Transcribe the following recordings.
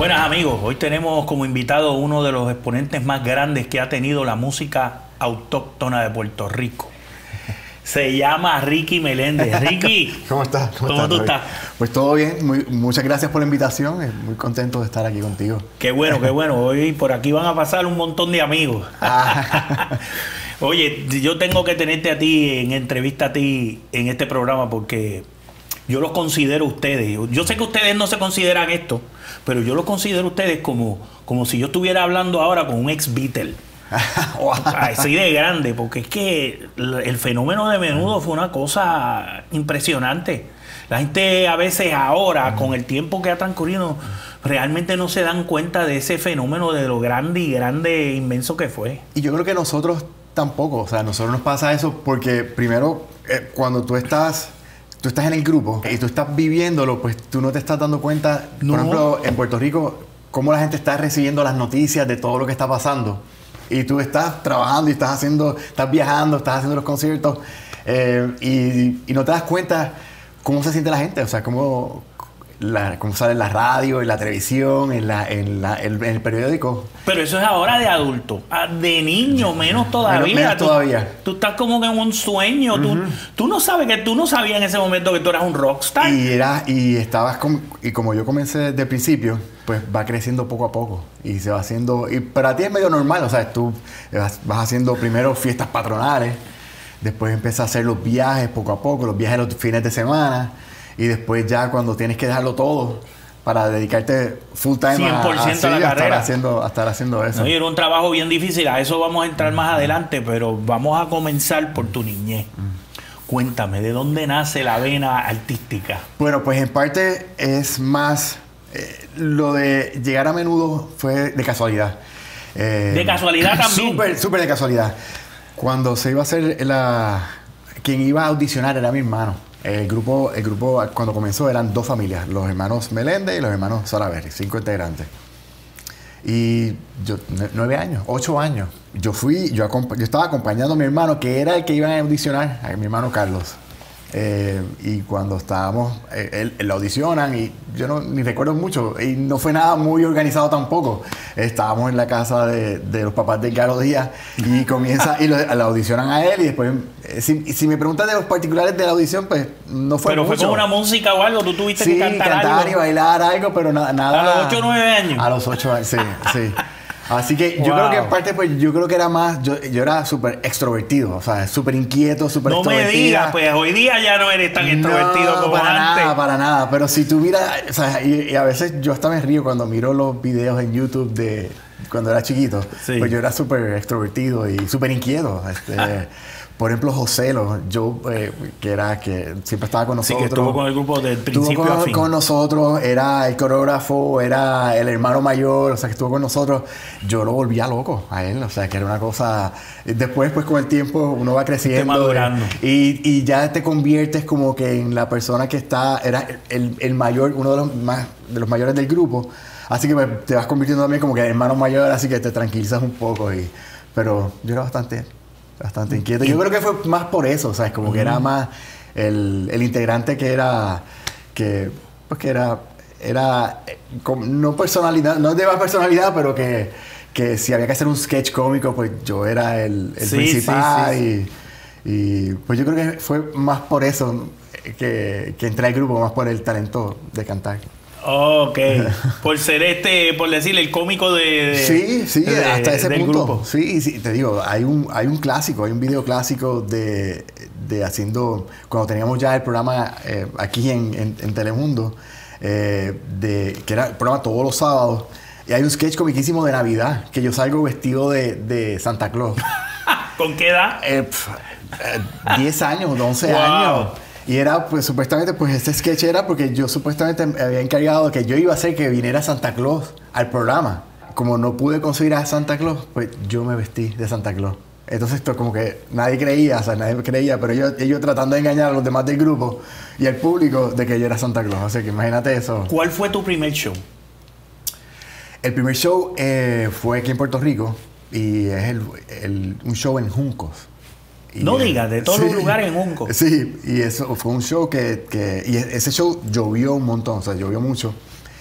Buenas amigos, hoy tenemos como invitado uno de los exponentes más grandes que ha tenido la música autóctona de Puerto Rico. Se llama Ricky Meléndez. Ricky, ¿cómo estás? ¿Cómo tú estás? Pues todo bien, muchas gracias por la invitación, muy contento de estar aquí contigo. Qué bueno, qué bueno. Hoy por aquí van a pasar un montón de amigos. Oye, yo tengo que tenerte a ti en entrevista a ti en este programa porque yo los considero ustedes. Yo sé que ustedes no se consideran esto, pero yo los considero ustedes como si yo estuviera hablando ahora con un ex Beatle. Así de grande, porque es que el fenómeno de Menudo fue una cosa impresionante. La gente a veces ahora, con el tiempo que ha transcurrido, realmente no se dan cuenta de ese fenómeno, de lo grande, inmenso que fue. Y yo creo que nosotros tampoco, o sea, a nosotros nos pasa eso porque primero, cuando tú estás en el grupo y tú estás viviéndolo, pues tú no te estás dando cuenta, por ejemplo, en Puerto Rico, cómo la gente está recibiendo las noticias de todo lo que está pasando. Y tú estás trabajando y estás viajando, estás haciendo los conciertos y no te das cuenta cómo se siente la gente, o sea, cómo sale en la radio, en la televisión, en el periódico. Pero eso es ahora de adulto. De niño, menos todavía. Menos todavía. Tú estás como que en un sueño. Tú no sabes que tú no sabías en ese momento que tú eras un rockstar. Y como yo comencé desde el principio, pues va creciendo poco a poco. Y se va haciendo... Y para ti es medio normal, o sea, tú vas haciendo primero fiestas patronales, después empiezas a hacer los viajes poco a poco, los viajes los fines de semana, y después ya cuando tienes que dejarlo todo para dedicarte full time 100% a la carrera. A estar haciendo eso. No, y era un trabajo bien difícil. A eso vamos a entrar más adelante, pero vamos a comenzar por tu niñez. Cuéntame, ¿de dónde nace la vena artística? Bueno, pues en parte es más... lo de llegar a Menudo fue de casualidad. ¿De casualidad también? Súper de casualidad. Cuando se iba a hacer quien iba a audicionar era mi hermano. El grupo cuando comenzó eran dos familias, los hermanos Meléndez y los hermanos Salaberry, 5 integrantes. Y yo, 8 años, yo estaba acompañando a mi hermano, que era el que iba a audicionar, a mi hermano Carlos. Y cuando estábamos, él lo audicionan y yo ni recuerdo mucho, y no fue nada muy organizado tampoco. Estábamos en la casa de los papás de Garo Díaz y lo audicionan a él y después, si me preguntas de los particulares de la audición, pues no fue mucho. ¿Pero fue como una música o algo? ¿Tú tuviste que cantar algo? Y bailar algo, pero nada. ¿A los 8 o 9 años? A los 8 años, sí. Así que yo creo que en parte, pues yo creo que era más, yo era súper extrovertido, o sea, súper inquieto, súper extrovertido. No me digas, pues hoy día ya no eres tan extrovertido como antes. Para nada, pero si tú miras, o sea, y a veces yo hasta me río cuando miro los videos en YouTube de cuando era chiquito, pues yo era súper extrovertido y súper inquieto. Por ejemplo, Joselo, que siempre estaba con nosotros. Sí, que estuvo con el grupo del principio a fin. Con nosotros, era el coreógrafo, era el hermano mayor, o sea, que estuvo con nosotros. Yo lo volvía loco a él, o sea, que era una cosa... Después, pues, con el tiempo, uno va creciendo. Madurando. Y ya te conviertes como que en la persona que era el mayor, uno de los mayores del grupo. Así que pues, te vas convirtiendo también como que en hermano mayor, así que te tranquilizas un poco. Pero yo era bastante inquieto. Yo creo que fue más por eso, ¿sabes? Como que era más el integrante que era no personalidad, no de más personalidad, pero que si había que hacer un sketch cómico, pues yo era el principal. Y pues yo creo que fue más por eso que entré al grupo, más por el talento de cantar. Ok, por ser por decirle el cómico hasta ese del punto. grupo. Sí, te digo, hay un clásico, hay un video clásico de haciendo, cuando teníamos ya el programa aquí en Telemundo, que era el programa todos los sábados, y hay un sketch comiquísimo de Navidad, que yo salgo vestido de Santa Claus. ¿Con qué edad? 10 años, 11 años. Y era, pues, supuestamente, pues, este sketch era porque yo supuestamente me había encargado de que yo iba a hacer que viniera Santa Claus al programa. Como no pude conseguir a Santa Claus, pues, yo me vestí de Santa Claus. Entonces, esto como que nadie creía, pero ellos tratando de engañar a los demás del grupo y al público de que yo era Santa Claus. Así que imagínate eso. ¿Cuál fue tu primer show? El primer show fue aquí en Puerto Rico y es un show en Juncos. No digas, de todos los lugares en Junco. Sí, y eso fue un show y ese show llovió un montón, o sea, llovió mucho.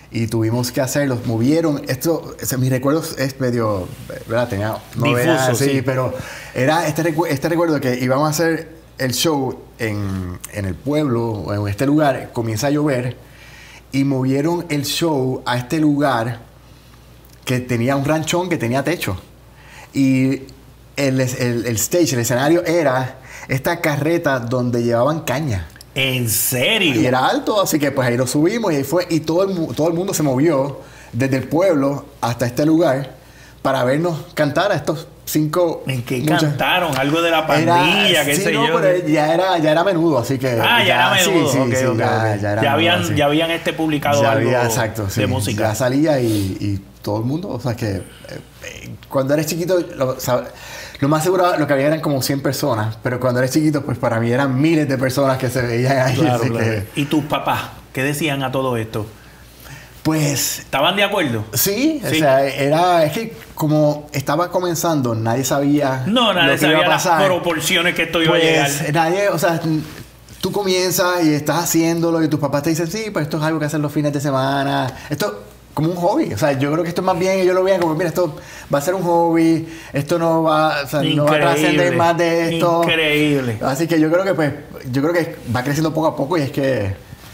y tuvimos que hacerlo. Movieron, esto, mi recuerdo es medio, ¿verdad? Tenía difuso, sí, pero era este recuerdo de que íbamos a hacer el show en el pueblo, o en este lugar, comienza a llover, y movieron el show a este lugar que tenía un ranchón que tenía techo. Y el stage, el escenario era esta carreta donde llevaban caña. ¿En serio? Y era alto, así que pues ahí lo subimos y ahí fue. Y todo el mundo se movió desde el pueblo hasta este lugar para vernos cantar a estos 5... ¿En qué cantaron? Algo de la pandilla, qué sé yo. Pero ya era menudo, así que... Ah, ya era menudo. Sí, okay. Ya habían publicado algo exacto, de música. Ya salía y todo el mundo, o sea que... cuando eres chiquito... Lo más seguro, lo que había eran como 100 personas, pero cuando eres chiquito, pues para mí eran miles de personas que se veían ahí. Claro, así claro. Que, ¿Y tus papás qué decían a todo esto? pues... ¿Estaban de acuerdo? Sí, o sea, es que como estaba comenzando, nadie sabía nadie sabía las proporciones que esto iba a llegar. Nadie, o sea, tú comienzas y estás haciéndolo y tus papás te dicen, sí, pues esto es algo que hacen los fines de semana. Esto... como un hobby, o sea, yo creo que esto es más bien, ellos lo vean como, mira, esto va a ser un hobby, esto no va, o sea, no va a trascender más de esto. Increíble. Así que yo creo que va creciendo poco a poco y es que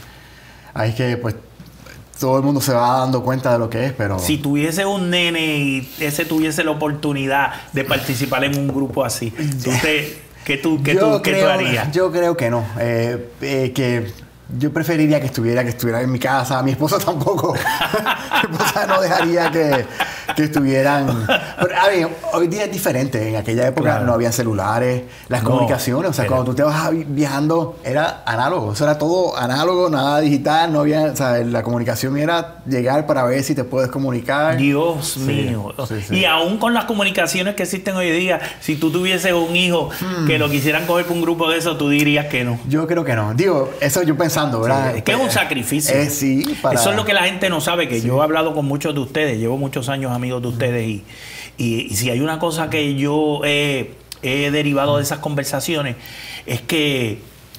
pues todo el mundo se va dando cuenta de lo que es, pero... Si tuviese un nene y ese tuviese la oportunidad de participar en un grupo así, ¿qué tú harías? Yo creo que no, que... Yo preferiría que estuviera en mi casa. Mi esposa tampoco. Mi esposa no dejaría que estuvieran... Pero, a ver, hoy día es diferente. En aquella época no había celulares, las comunicaciones. O sea, cuando tú te vas viajando, era análogo. Eso era todo análogo, nada digital. No había... O sea, la comunicación era llegar para ver si te puedes comunicar. Dios mío. Sí. Y aún con las comunicaciones que existen hoy día, si tú tuvieses un hijo que lo quisieran coger por un grupo de eso, tú dirías que no. Yo creo que no. Digo, eso yo pensando, ¿verdad? Sí, es que es un sacrificio. Sí, eso es lo que la gente no sabe, que yo he hablado con muchos de ustedes, llevo muchos años amigos de ustedes y si hay una cosa que yo he derivado de esas conversaciones es que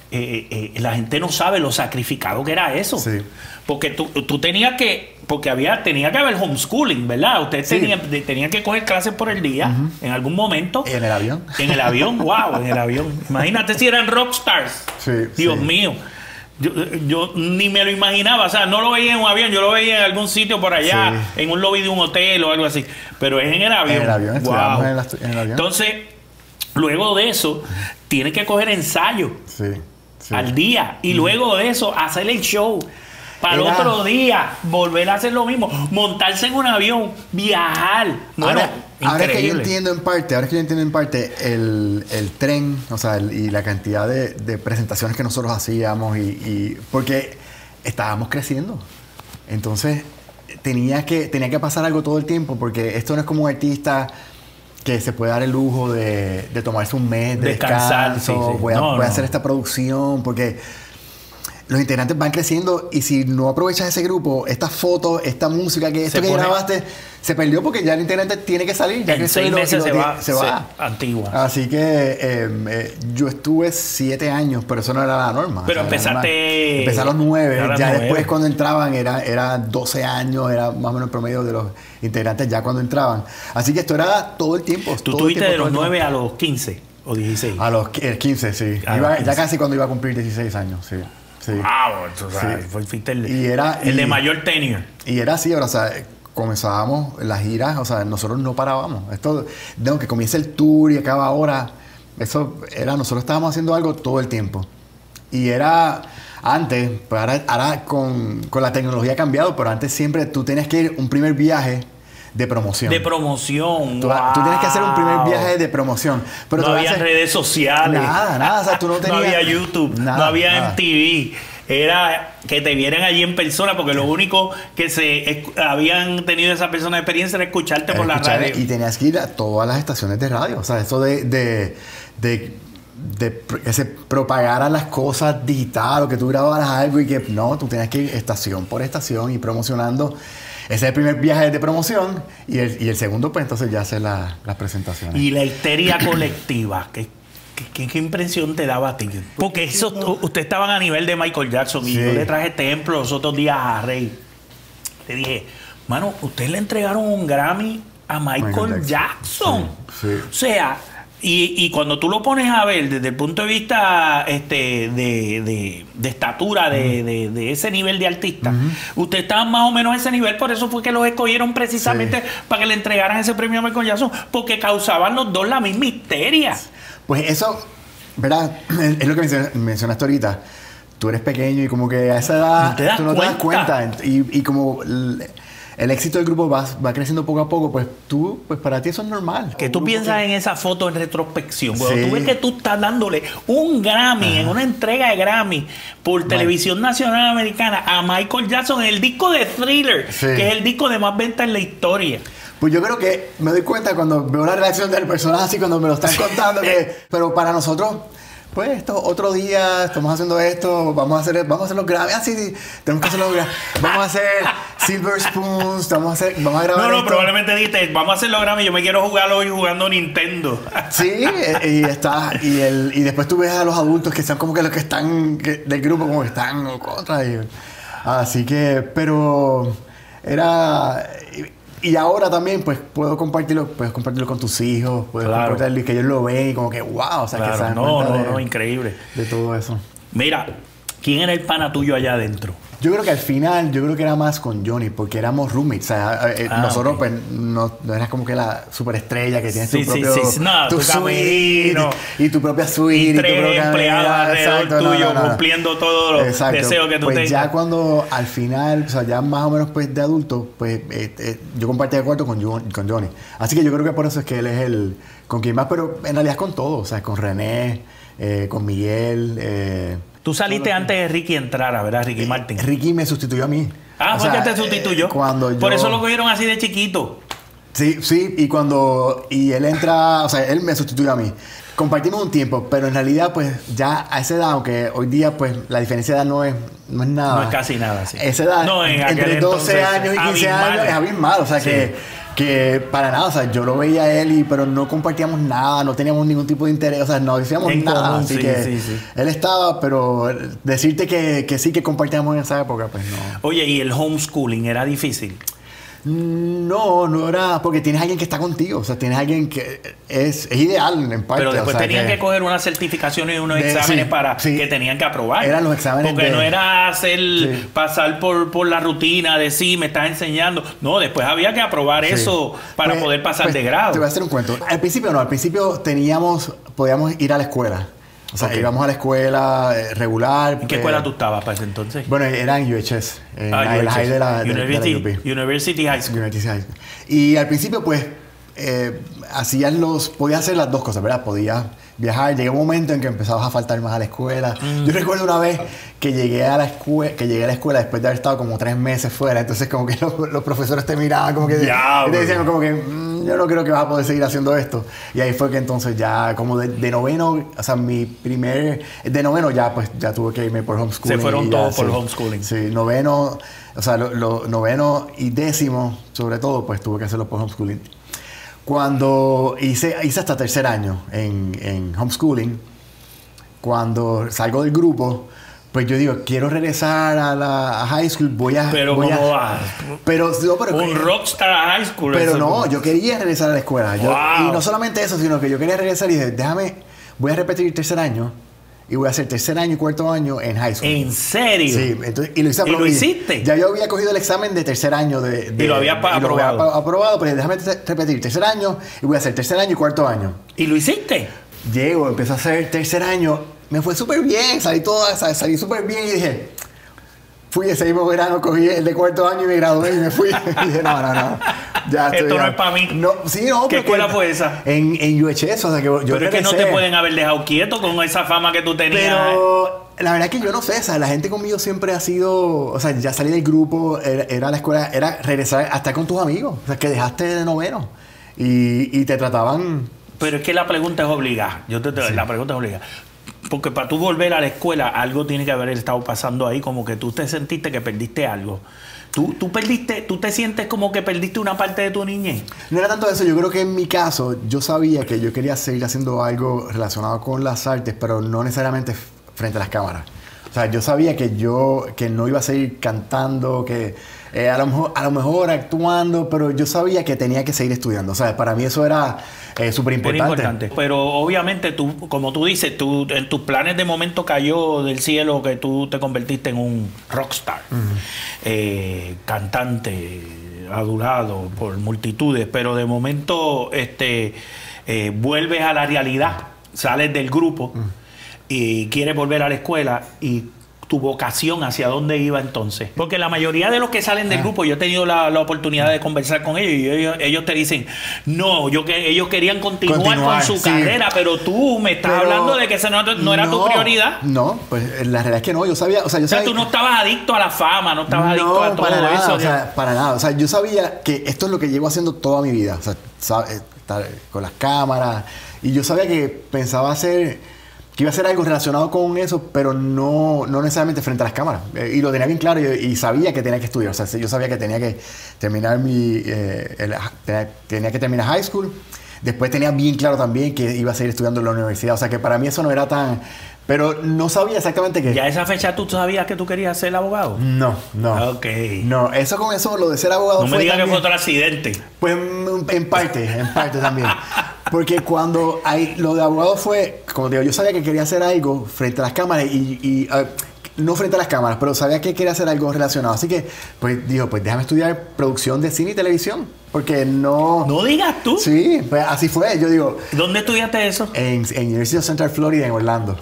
la gente no sabe lo sacrificado que era eso. Sí. Porque tú tenías que... Porque tenía que haber homeschooling, ¿verdad? Ustedes tenían que coger clases por el día, en algún momento. ¿En el avión? En el avión, wow, en el avión. Imagínate si eran rockstars. Sí, Dios mío. Yo ni me lo imaginaba, o sea, no lo veía en un avión, yo lo veía en algún sitio por allá, en un lobby de un hotel o algo así. Pero es en el avión. En el avión, wow. En el avión. Entonces, luego de eso, tienes que coger ensayo al día. Y luego de eso, hacer el show. Para el otro día, volver a hacer lo mismo. Montarse en un avión, viajar. Bueno, ahora es que yo entiendo en parte el tren, o sea, y la cantidad de presentaciones que nosotros hacíamos y porque estábamos creciendo. Entonces, tenía que pasar algo todo el tiempo, porque esto no es como un artista que se puede dar el lujo de tomarse un mes de descanso. Voy a hacer esta producción, porque... los integrantes van creciendo y si no aprovechas ese grupo, estas fotos, esta música, que grabaste, se perdió porque ya el integrante tiene que salir. Ya en 6 meses se va. Antigua. Así que yo estuve 7 años, pero eso no era la norma. Pero empecé a los 9. Ya después cuando entraban era 12 años, era más o menos el promedio de los integrantes ya cuando entraban. Así que esto era todo el tiempo. ¿Tú tuviste de los 9 a los 15 o 16? A los 15, sí. Ya casi cuando iba a cumplir 16 años, sí. Sí. Wow, o sea, fuiste el de mayor tenure. Y era así, ahora, o sea, comenzábamos las giras, o sea, nosotros no parábamos. Esto, de que comience el tour y acaba ahora, eso era, nosotros estábamos haciendo algo todo el tiempo. Y era antes, pues ahora con la tecnología ha cambiado, pero antes siempre tú tenías que ir un primer viaje de promoción. De promoción. Tú tienes que hacer un primer viaje de promoción. Pero no había redes sociales. Nada. O sea, tú no tenías... no había YouTube, no había MTV. Era que te vieran allí en persona, porque lo único que habían tenido esas personas de experiencia era escucharte por la radio. Y tenías que ir a todas las estaciones de radio. O sea, eso de que se propagaran las cosas digital o que tú grabaras algo y que no, tú tenías que ir estación por estación y promocionando. Ese es el primer viaje de promoción y el segundo, pues entonces ya hacer las presentaciones. Y la histeria colectiva, ¿qué impresión te daba a ti? Porque ustedes estaban a nivel de Michael Jackson y yo le traje ejemplo los otros días a Rey. le dije, mano, ustedes le entregaron un Grammy a Michael Jackson. Sí, sí. O sea, y cuando tú lo pones a ver desde el punto de vista de estatura, de ese nivel de artista, ustedes estaban más o menos a ese nivel, por eso fue que los escogieron precisamente para que le entregaran ese premio a Michael Jackson, porque causaban los dos la misma histeria. Pues eso, ¿verdad? Es lo que mencionaste ahorita. Tú eres pequeño y como que a esa edad tú no te das cuenta. Y como el éxito del grupo va creciendo poco a poco, pues para ti eso es normal. Que tú piensas en esa foto en retrospección. Cuando tú ves que tú estás dándole un Grammy, en una entrega de Grammy por Televisión Nacional Americana a Michael Jackson en el disco de Thriller, que es el disco de más ventas en la historia. Pues yo creo que me doy cuenta cuando veo la reacción del personaje así cuando me lo están contando, pero para nosotros, pues esto, otro día estamos haciendo esto, vamos a hacer los Grammy, sí, tenemos que hacer los Grammy, vamos a hacer Silver Spoons, vamos a grabar esto. Probablemente dijiste, vamos a hacer los Grammy, yo me quiero jugar hoy jugando Nintendo. Sí, y después tú ves a los adultos que son como que los que están del grupo, como que están contra ellos. Así que, pero era... Y ahora también, pues, puedes compartirlo con tus hijos, puedes compartirlo y que ellos lo ven y como que, wow, o sea, que saben cuenta increíble. De todo eso. Mira, ¿quién era el pana tuyo allá adentro? Yo creo que al final, que era más con Johnny, porque éramos roommates. O sea, nosotros, pues, no eras como que la superestrella que tienes tu propio... tu suite y tu propia suite. Y tres empleados alrededor tuyo cumpliendo todos los deseos que tú tengas. Ya cuando al final, o sea, ya más o menos pues de adulto, pues yo compartía el cuarto con Johnny. Así que yo creo que por eso es que él es el... con quien más, pero en realidad es con todos. O sea, con René, con Miguel... Tú saliste antes de Ricky entrara, ¿verdad? Ricky Martin. Ricky me sustituyó a mí. ¿Fue que te sustituyó? Por eso lo cogieron así de chiquito. Sí, y él entra, o sea, él me sustituyó a mí. Compartimos un tiempo, pero en realidad, pues, ya a esa edad, aunque hoy día, pues, la diferencia de edad no es nada. No es casi nada, sí. Esa edad, entre 12 años y 15 años, es abismal. O sea, que para nada, o sea, yo lo veía a él, pero no compartíamos nada, no teníamos ningún tipo de interés, o sea, no decíamos nada. Común, así que él estaba, pero decirte que sí que compartíamos en esa época, pues no. Oye, ¿y el homeschooling era difícil? No era, porque tienes a alguien que está contigo, o sea, tienes a alguien que es ideal en parte. Pero después tenían que coger unas certificaciones y unos exámenes que tenían que aprobar. Eran los exámenes. Porque no era pasar por la rutina de me estás enseñando. No, después había que aprobar eso para poder pasar de grado. Te voy a hacer un cuento. Al principio podíamos ir a la escuela. O sea, íbamos a la escuela regular. ¿En qué escuela tú estabas para ese entonces? Bueno, era en UHS. En el high de la University High School. University High School. Y al principio, pues, podías hacer las dos cosas, ¿verdad? Podías viajar. Llegó un momento en que empezabas a faltar más a la escuela. Yo recuerdo una vez que llegué a la escuela después de haber estado como 3 meses fuera. Entonces, como que los profesores te miraban como que... Y te decían como que... yo no creo que vas a poder seguir haciendo esto. Y ahí fue que entonces ya como de noveno, o sea, de noveno ya pues ya tuve que irme por homeschooling. Se fueron todos por homeschooling. Sí, noveno, o sea, noveno y décimo, sobre todo, pues tuve que hacerlo por homeschooling. Cuando hice hasta tercer año en homeschooling, cuando salgo del grupo, pues yo digo, quiero regresar a high school, Pero ¿cómo vas? Un rockstar a high school. Pero no, yo quería regresar a la escuela. Y no solamente eso, sino que yo quería regresar y dije, voy a repetir el tercer año y voy a hacer tercer año y cuarto año en high school. ¿En serio? Sí, entonces, y lo hice. ¿Y lo hiciste? Ya yo había cogido el examen de tercer año y lo había aprobado, pero déjame repetir tercer año y voy a hacer tercer año y cuarto año. ¿Y lo hiciste? Llego, empecé a hacer tercer año. Me fue súper bien, salí súper bien y dije, fui ese mismo verano, cogí el de cuarto año y me gradué y me fui. Y dije, no, ya estoy. Esto no es para mí. ¿Qué escuela fue esa? En UHS, o sea que yo Pero es que no te pueden haber dejado quieto con esa fama que tú tenías. Pero la verdad es que yo no sé, o sea, la gente conmigo siempre ha sido, o sea, ya salí del grupo, era la escuela, era regresar hasta con tus amigos, o sea, que dejaste de noveno y te trataban. Pero es que la pregunta es obligada. La pregunta es obligada. Porque para tú volver a la escuela, algo tiene que haber estado pasando ahí, como que tú te sentiste que perdiste algo. ¿Tú te sientes como que perdiste una parte de tu niñez? No era tanto eso, yo creo que en mi caso, yo sabía que yo quería seguir haciendo algo relacionado con las artes, pero no necesariamente frente a las cámaras. O sea, yo sabía que no iba a seguir cantando, que a lo mejor actuando, pero yo sabía que tenía que seguir estudiando. O sea, para mí eso era súper importante. Pero obviamente tú, como tú dices, en tus planes de momento cayó del cielo que tú te convertiste en un rockstar, cantante, adorado por multitudes, pero de momento vuelves a la realidad, sales del grupo y quieres volver a la escuela y tu vocación hacia dónde iba entonces. Porque la mayoría de los que salen del grupo, yo he tenido la oportunidad de conversar con ellos y ellos te dicen, no, ellos querían continuar con su carrera, pero tú me estás hablando de que esa no era tu prioridad. No, pues la realidad es que no, yo sabía, o sea, tú no estabas adicto a la fama, no estabas adicto a todo eso. O sea, para nada, o sea, yo sabía que esto es lo que llevo haciendo toda mi vida, o sea, estar con las cámaras, y yo sabía que pensaba que iba a hacer algo relacionado con eso, pero no necesariamente frente a las cámaras. Y lo tenía bien claro y sabía que tenía que estudiar. O sea, yo sabía que tenía que terminar tenía que terminar high school. Después tenía bien claro también que iba a seguir estudiando en la universidad. O sea, que para mí eso no era tan... Pero no sabía exactamente qué. ¿Ya a esa fecha tú sabías que tú querías ser abogado? No. Ok. No, eso comenzó, lo de ser abogado no me digas que fue otro accidente. Pues en parte también. Porque cuando lo de abogado fue, como digo, yo sabía que quería hacer algo frente a las cámaras y no frente a las cámaras, pero sabía que quería hacer algo relacionado. Así que, pues digo, pues déjame estudiar producción de cine y televisión. Porque no... ¿No digas tú? Sí, pues así fue. Yo digo... ¿Dónde estudiaste eso? En University of Central Florida, en Orlando.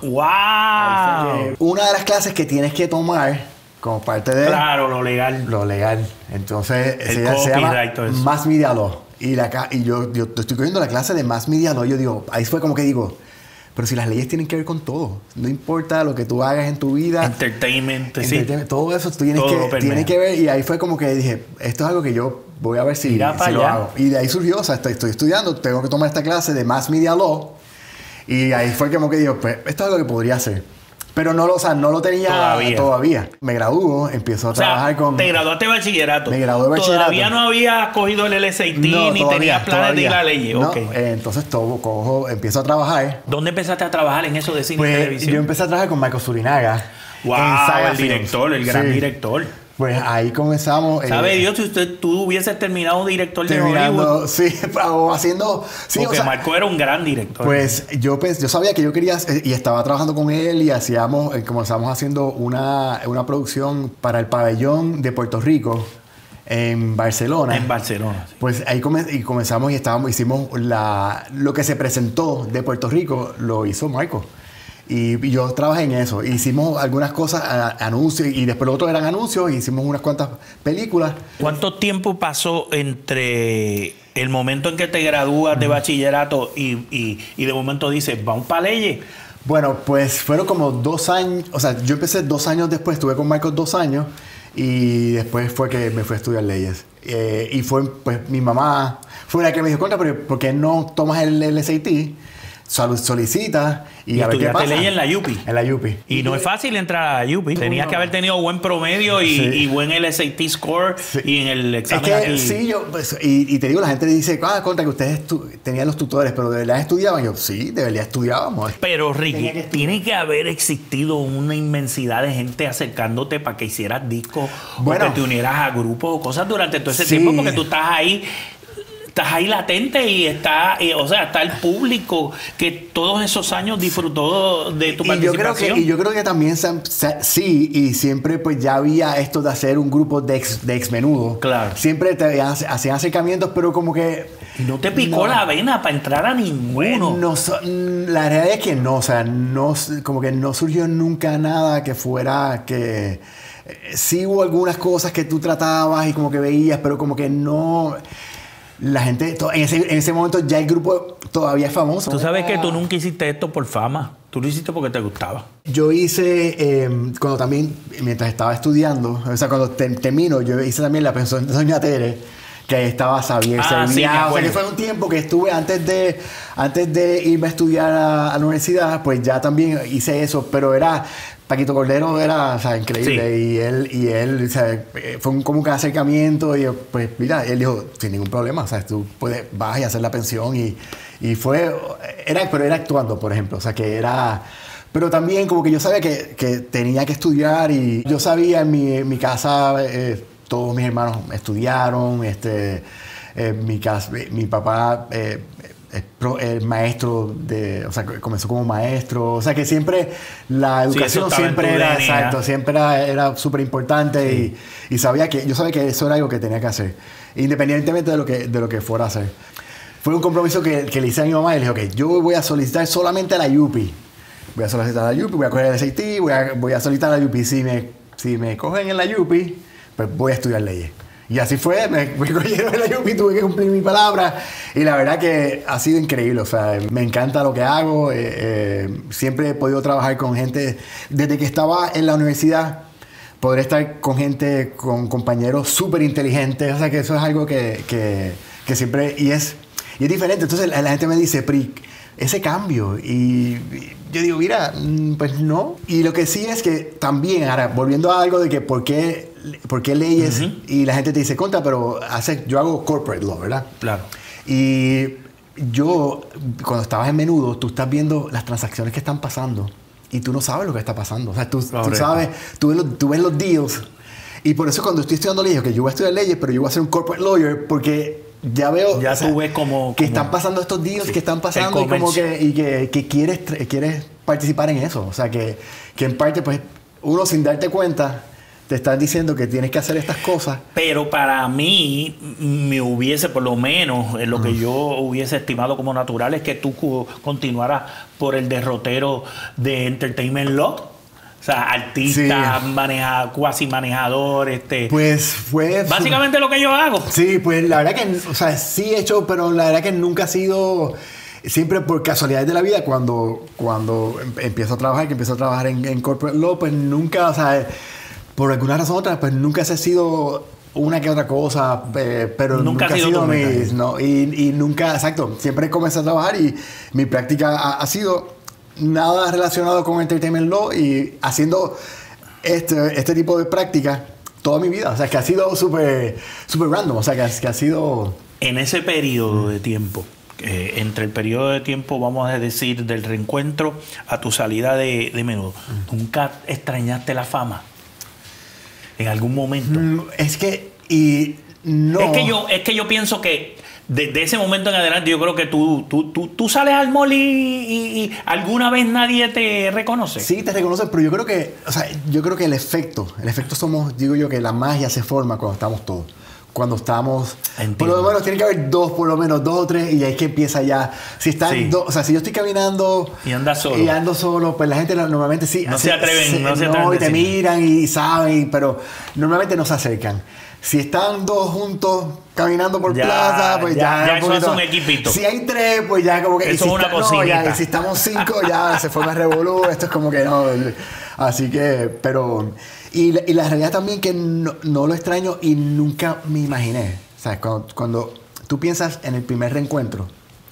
¡Wow! Una de las clases que tienes que tomar como parte de... Claro, lo legal. Lo legal. Entonces, se llama Mass Media Law. Y yo estoy cogiendo la clase de Mass Media Law. Yo digo, ahí fue como que digo... Pero si las leyes tienen que ver con todo, no importa lo que tú hagas en tu vida. Entertainment, todo eso tiene que ver. Y ahí fue como que dije, esto es algo que yo voy a ver si lo hago. Y de ahí surgió, o sea, estoy estudiando, tengo que tomar esta clase de Mass Media Law. Y ahí fue como que digo, pues esto es algo que podría hacer. Pero no lo tenía todavía. Me graduó, empiezo a trabajar con... ¿Te graduaste de bachillerato? Me gradué de bachillerato. ¿Todavía no habías cogido el LSAT ni tenías planes de ir a la ley? No, entonces empiezo a trabajar. ¿Dónde empezaste a trabajar en eso de cine y televisión? Yo empecé a trabajar con Michael Surinaga. ¡Wow! El director, el gran director. Pues ahí comenzamos. ¿Sabe Dios si tú hubieses terminado director de Hollywood? Sí, o haciendo... Sí, porque Marco era un gran director. Pues yo sabía que yo quería... Y estaba trabajando con él y comenzamos haciendo una producción para el pabellón de Puerto Rico en Barcelona. En Barcelona. Sí. Pues ahí comenzamos y hicimos lo que se presentó de Puerto Rico, lo hizo Marco. Y yo trabajé en eso. Hicimos algunas cosas, anuncios, y después los otros eran anuncios, y hicimos unas cuantas películas. ¿Cuánto tiempo pasó entre el momento en que te gradúas de bachillerato y de momento dices, vamos para leyes? Bueno, pues fueron como 2 años. O sea, yo empecé 2 años después, estuve con Marcos 2 años, y después fue que me fui a estudiar leyes. Y fue, pues, mi mamá fue la que me dijo, contra, pero ¿por qué no tomas el SAT? Solicita y a ver qué pasa. Ley en la UPI. En la UPI. Y no es fácil entrar a la UPI. Tenías que haber tenido buen promedio y buen LSAT score y en el examen. Es que sí, y te digo, la gente dice, contra que ustedes tenían los tutores, pero ¿de verdad estudiaban? Yo, sí, de verdad estudiábamos. Pero Ricky, tiene que haber existido una inmensidad de gente acercándote para que hicieras discos o que te unieras a grupos o cosas durante todo ese tiempo, porque tú estás ahí latente y está el público que todos esos años disfrutó de tu participación. Yo creo que también sí, y siempre pues ya había esto de hacer un grupo de ex menudo. Claro. Siempre hacían acercamientos, pero como que... ¿Y no te picó la vena para entrar a ninguno? La realidad es que no, o sea, como que no surgió nunca nada que fuera que... Sí hubo algunas cosas que tú tratabas y como que veías, pero como que no... La gente, en ese momento ya el grupo todavía es famoso. Tú sabes que tú nunca hiciste esto por fama. Tú lo hiciste porque te gustaba. Yo hice, cuando también, mientras estaba estudiando, o sea, cuando termino, yo hice también la pensión de Doña Tere, que estaba Xavier Servia. Sí, o sea, que fue un tiempo que estuve antes de irme a estudiar a la universidad, pues ya también hice eso, pero era... Paquito Cordero era, o sea, increíble. Sí. Y él o sea, fue como un acercamiento. Y yo, pues, mira, él dijo, sin ningún problema. O sea, tú vas y hacer la pensión. Pero era actuando, por ejemplo. O sea, que era... Pero también como que yo sabía que tenía que estudiar y yo sabía en mi casa, todos mis hermanos estudiaron, mi papá es maestro o sea, comenzó como maestro, o sea que siempre la educación siempre era, exacto, siempre era súper importante sí. y yo sabía que eso era algo que tenía que hacer, independientemente de lo que fuera a hacer. Fue un compromiso que le hice a mi mamá y le dije, ok, yo voy a solicitar solamente a la UPI. Voy a solicitar a la UPI, voy a coger el SAT, voy a solicitar a la UPI. Si me cogen en la UPI, pues voy a estudiar leyes. Y así fue, me cogieron en la UPI, tuve que cumplir mi palabra. Y la verdad que ha sido increíble, o sea, me encanta lo que hago. Siempre he podido trabajar con gente, desde que estaba en la universidad, poder estar con gente, con compañeros súper inteligentes. O sea, que eso es algo que siempre, y es diferente. Entonces la gente me dice, Pri, ese cambio, y yo digo, mira, pues no. Y lo que sí es que también, ahora, volviendo a algo de que por qué leyes, y la gente te dice, contra, pero yo hago corporate law, ¿verdad? Claro. Y yo, cuando estabas en Menudo, tú estás viendo las transacciones que están pasando y tú no sabes lo que está pasando. O sea, tú sabes, tú ves los deals, y por eso cuando estoy estudiando leyes, que yo voy a estudiar leyes, pero yo voy a ser un corporate lawyer, porque ya veo tú ves como están pasando estos deals, que están pasando y como que quieres participar en eso. O sea, que en parte, pues, uno sin darte cuenta te están diciendo que tienes que hacer estas cosas. Pero para mí, me hubiese, por lo menos, en lo que yo hubiese estimado como natural, es que tú continuaras por el derrotero de Entertainment Law. O sea, artista, sí. Cuasi manejador, Pues fue... básicamente lo que yo hago. Sí, pues la verdad que... O sea, sí he hecho, pero la verdad que nunca ha sido... Siempre por casualidades de la vida, cuando empiezo a trabajar en Corporate Law, pues nunca, o sea, por alguna razón u otra, pues nunca ha sido una que otra cosa, pero nunca ha sido no, y nunca, exacto, siempre comencé a trabajar y mi práctica ha sido nada relacionado con Entertainment Law y haciendo este tipo de práctica toda mi vida. O sea, que ha sido súper random. O sea, que ha sido... En ese periodo de tiempo, entre el periodo de tiempo, vamos a decir, del reencuentro a tu salida de Menudo, ¿nunca extrañaste la fama? ¿En algún momento? Es que... Y no... Es que yo pienso que desde ese momento en adelante, yo creo que tú sales al mall y alguna vez nadie te reconoce. Sí, te reconocen, pero yo creo que el efecto somos, digo yo, que la magia se forma cuando estamos todos. Cuando estamos... Entiendo. Por lo menos tiene que haber dos o tres, y ahí que empieza ya. Si están o sea, si yo estoy caminando... Y ando solo, pues la gente normalmente sí... No se atreven. Y te miran y saben, pero normalmente no se acercan. Si están dos juntos caminando por plaza, pues ya eso es un equipito. Si hay tres, pues ya como que... Eso es una cocinita. Y si estamos cinco, ya se forma revolú. Esto es como que no... Así que, pero... Y la realidad también que no lo extraño y nunca me imaginé. O sea, cuando tú piensas en el primer reencuentro,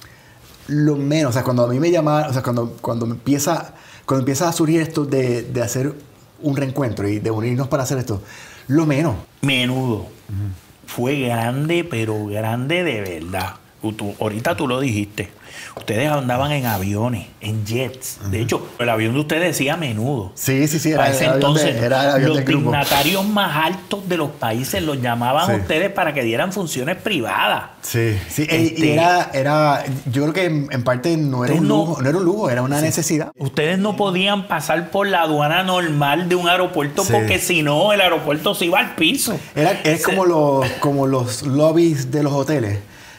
lo menos, o sea, cuando a mí me llamaron, o sea, cuando empieza a surgir esto de hacer un reencuentro y de unirnos para hacer esto, lo menos. Menudo. Fue grande, pero grande de verdad. Ahorita tú lo dijiste. Ustedes andaban en aviones, en jets. De hecho, el avión de ustedes decía Menudo. Sí. Para ese entonces, era el avión los dignatarios más altos de los países los llamaban a ustedes para que dieran funciones privadas. Sí. Y era, yo creo que en parte no era un lujo, era una necesidad. Ustedes no podían pasar por la aduana normal de un aeropuerto porque si no, el aeropuerto se iba al piso. Es como los lobbies de los hoteles.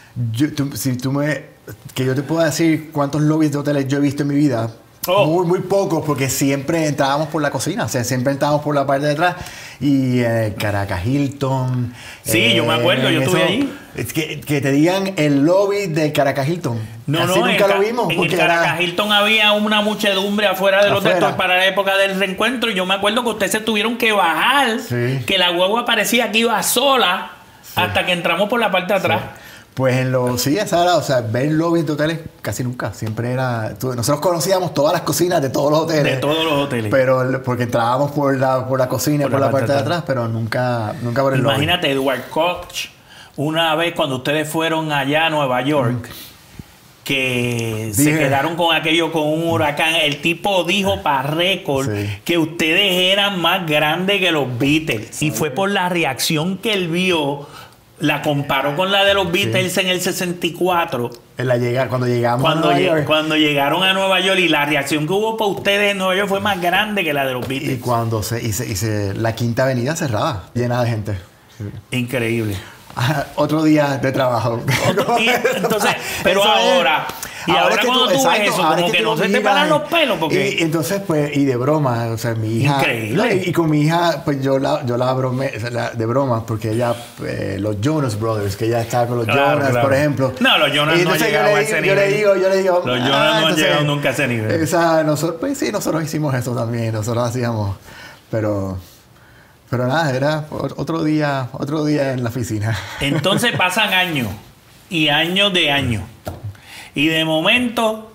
Que yo te puedo decir cuántos lobbies de hoteles yo he visto en mi vida. Muy pocos, porque siempre entrábamos por la cocina, o sea, siempre entrábamos por la parte de atrás. Y Caracas Hilton. Sí, yo me acuerdo, yo estuve ahí. Que te digan el lobby del Caracas Hilton. Así nunca lo vimos. En el Caracas Hilton había una muchedumbre afuera del hotel para la época del reencuentro. Y yo me acuerdo que ustedes se tuvieron que bajar, que la guagua parecía que iba sola hasta que entramos por la parte de atrás. Pues esa era, o sea, ver lobbies de hoteles casi nunca. Siempre era... Nosotros conocíamos todas las cocinas de todos los hoteles. De todos los hoteles. Pero porque entrábamos por la cocina y por la parte de atrás, pero nunca por el lobby. Imagínate, Edward Koch, una vez cuando ustedes fueron allá a Nueva York, que se quedaron con aquello, con un huracán. El tipo dijo para récord que ustedes eran más grandes que los Beatles. Y fue por la reacción que él vio. La comparó con la de los Beatles en el 64. Cuando llegamos a Nueva York. Cuando llegaron a Nueva York, y la reacción que hubo para ustedes en Nueva York fue más grande que la de los Beatles. Y cuando la Quinta Avenida cerrada, llena de gente. Increíble. Otro día de trabajo. Entonces, pero ahora... Y ahora cuando tú ves eso, como que no se te paran los pelos. Porque... Y entonces, pues, y de broma, o sea, mi hija... Increíble. Y con mi hija, pues yo la bromé de broma, porque ella, los Jonas Brothers, que ella estaba con los Jonas, por ejemplo. No, los Jonas no han llegado a ese nivel. Yo le digo... Los Jonas no han llegado nunca a ese nivel. Nosotros, pues sí, nosotros hicimos eso también, nosotros hacíamos, pero nada, era otro día en la oficina. Entonces pasan años, y años de años. Y de momento,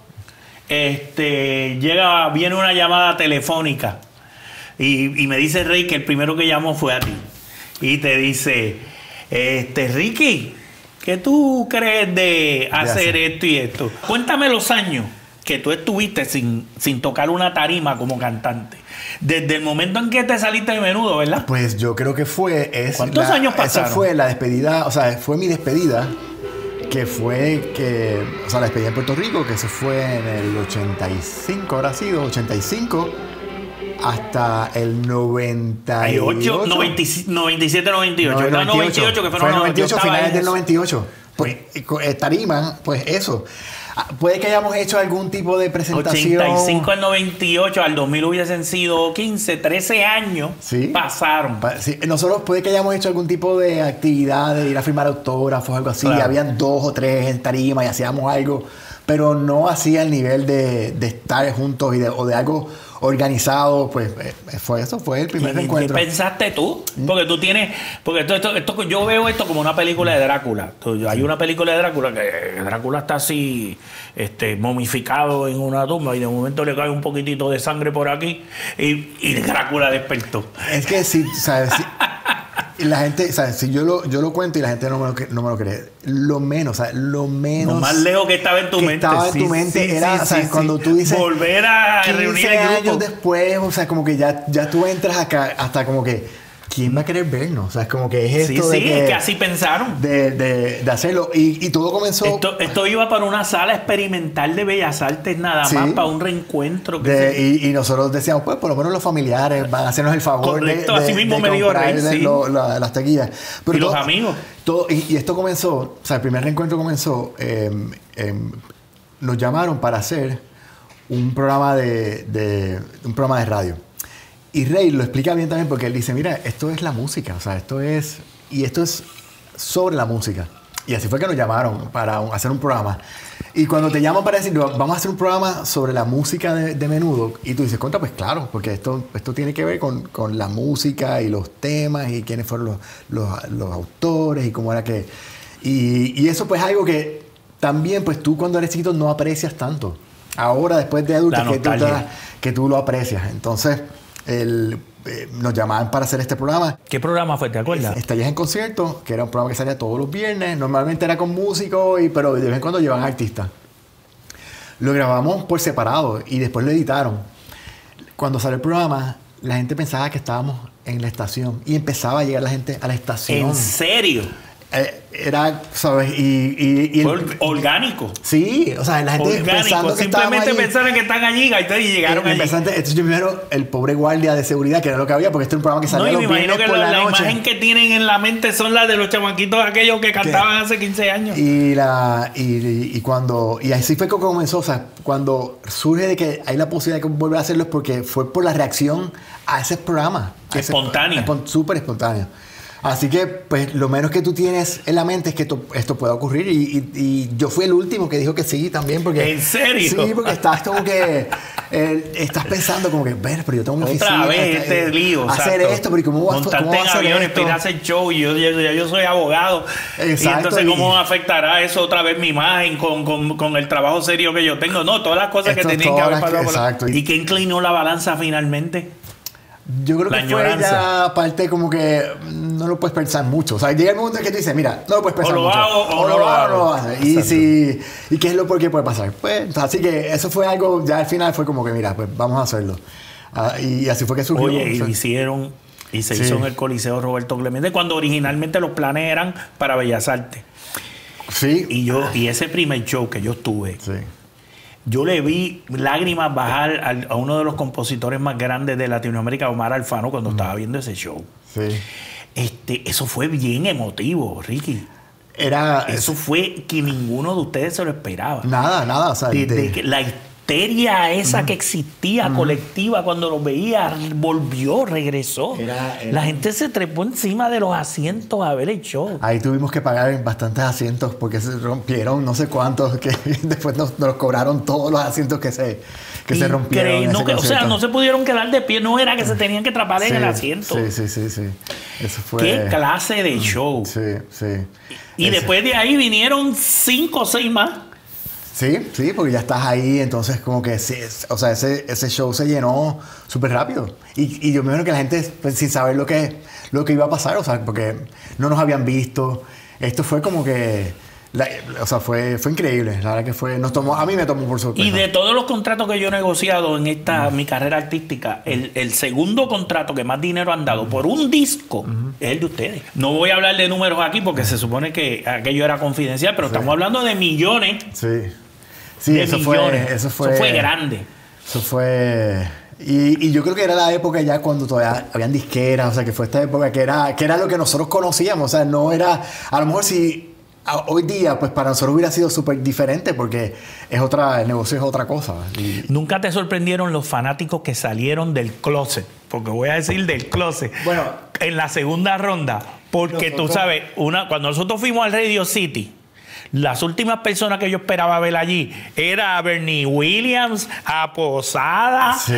viene una llamada telefónica. Y me dice Rey que el primero que llamó fue a ti. Y te dice, Ricky, ¿qué tú crees de hacer esto y esto? Cuéntame los años que tú estuviste sin tocar una tarima como cantante. Desde el momento en que te saliste de Menudo, ¿verdad? Pues yo creo que ¿Cuántos años pasaron? Esa fue la despedida, o sea, fue mi despedida. O sea, la despedida en Puerto Rico, que eso fue en el 85, habrá sido, 85, hasta el 98. 97, 98. 98, que fueron 98, finales del 98. Pues, tarima, pues eso. Puede que hayamos hecho algún tipo de presentación. 85 al 98, al 2000 hubiesen sido 15, 13 años. ¿Sí? Pasaron. Sí. Nosotros puede que hayamos hecho algún tipo de actividad, de ir a firmar autógrafos, algo así. Claro. Habían 2 o 3 en tarima y hacíamos algo, pero no hacía el nivel de estar juntos o de algo organizado. Pues fue el primer encuentro. ¿Qué pensaste tú? Porque tú tienes... Porque esto, yo veo esto como una película de Drácula. Hay una película de Drácula que Drácula está así momificado en una tumba y de momento le cae un poquitito de sangre por aquí y Drácula despertó. Es que sí, ¿sabes? La gente, ¿sabes? Si yo lo cuento y la gente no me lo cree, lo menos, ¿sabes? Lo más lejos que estaba en tu mente. Estaba en tu mente era, ¿sabes? Cuando tú dices... Volver a reunir el grupo. 15 años después, o sea, como que ya tú entras acá hasta como que... ¿Quién va a querer vernos? O sea, es como que es esto de que así pensaron. De hacerlo. Y todo comenzó... Esto iba para una sala experimental de Bellas Artes nada más, para un reencuentro. Y nosotros decíamos, pues, por lo menos los familiares van a hacernos el favor así mismo me dijo Rey, las taquillas. Pero y los amigos. Y esto comenzó, o sea, el primer reencuentro comenzó, nos llamaron para hacer un programa de radio. Y Rey lo explica bien también porque él dice, mira, esto es la música, o sea, esto es sobre la música. Y así fue que nos llamaron para hacer un programa. Y cuando te llaman para decir, vamos a hacer un programa sobre la música de Menudo, y tú dices, contra, pues claro, porque esto tiene que ver con la música y los temas y quiénes fueron los autores y cómo era que... Y eso pues es algo que también pues tú cuando eres chiquito no aprecias tanto. Ahora, después de adulto, que tú lo aprecias. Entonces... nos llamaban para hacer este programa. ¿Qué programa fue? ¿Te acuerdas? Estallas en Concierto, que era un programa que salía todos los viernes. Normalmente era con músicos, pero de vez en cuando llevaban artistas. Lo grabamos por separado y después lo editaron. Cuando salió el programa, la gente pensaba que estábamos en la estación y empezaba a llegar la gente a la estación. ¿En serio? Era, ¿sabes? Orgánico. Sí, o sea, la gente pensando que simplemente pensaron que están allí y llegaron allí. Entonces yo primero, el pobre guardia de seguridad, que era lo que había, porque este es un programa que salía los viernes por la noche. La imagen que tienen en la mente son las de los chamaquitos aquellos que cantaban hace 15 años. Y así fue que comenzó, o sea, cuando surge de que hay la posibilidad de volver a hacerlo es porque fue por la reacción a ese programa. Espontáneo. Súper espontáneo. Así que, pues, lo menos que tú tienes en la mente es que esto pueda ocurrir. Y yo fui el último que dijo que sí también. Porque, ¿en serio? Sí, porque estás como que... estás pensando como que, pero yo tengo una oficina. Otra vez este lío. Hacer esto, pero ¿cómo vas a hacer en aviones, para ir a hacer show. Y yo soy abogado. Exacto. Y entonces, ¿cómo afectará eso otra vez mi imagen con el trabajo serio que yo tengo? No, todas las cosas que tenían que haber pasado. Exacto. ¿Y qué inclinó la balanza finalmente? Yo creo La que fue añoranza. ya aparte como que no lo puedes pensar mucho. O sea, llega el momento en que tú dices, mira, no lo puedes pensar O lo mucho. hago o no lo hago. No lo haces. ¿Y qué es lo por qué puede pasar? Pues, así que eso fue algo, ya al final fue como que, mira, pues vamos a hacerlo. Y así fue que surgió. Oye, o y sea, lo hicieron, y se Sí. hizo en el Coliseo Roberto Clemente, cuando originalmente los planes eran para Bellas Artes. sí. Y ese primer show que yo estuve, Sí. yo le vi lágrimas bajar a uno de los compositores más grandes de Latinoamérica, Omar Alfano, cuando estaba viendo ese show. Sí. Eso fue bien emotivo, Ricky. Eso fue que ninguno de ustedes se lo esperaba. Nada. O sea, Desde que la histeria esa que existía colectiva cuando lo veía regresó. Era- La gente se trepó encima de los asientos a ver el show. ahí tuvimos que pagar bastantes asientos porque se rompieron no sé cuántos, que después nos cobraron todos los asientos que se rompieron. en ese O sea, concierto. no se pudieron quedar de pie, no era que se tenían que atrapar en el asiento. Sí. Eso fue. Qué clase de show. Sí. Y Ese- después de ahí vinieron 5 o 6 más. Sí, porque ya estás ahí, entonces como que o sea, ese show se llenó súper rápido. Y yo me imagino que la gente, pues, sin saber lo que iba a pasar, o sea, porque no nos habían visto. Esto fue como que, o sea, fue increíble. La verdad que a mí me tomó por sorpresa. Y de todos los contratos que yo he negociado en mi carrera artística, el segundo contrato que más dinero han dado por un disco es el de ustedes. No voy a hablar de números aquí porque se supone que aquello era confidencial, pero estamos hablando de millones. Sí, De eso millones. eso fue grande. Eso fue. Y yo creo que era la época ya cuando todavía habían disqueras, o sea, que fue esta época que era lo que nosotros conocíamos, o sea, no era. A lo mejor si hoy día, pues para nosotros hubiera sido súper diferente porque el negocio es otra cosa. ¿Nunca te sorprendieron los fanáticos que salieron del closet? Porque voy a decir del closet. Bueno, en la segunda ronda. Porque tú sabes, cuando nosotros fuimos al Radio City, las últimas personas que yo esperaba ver allí era a Bernie Williams, a Posada, Sí.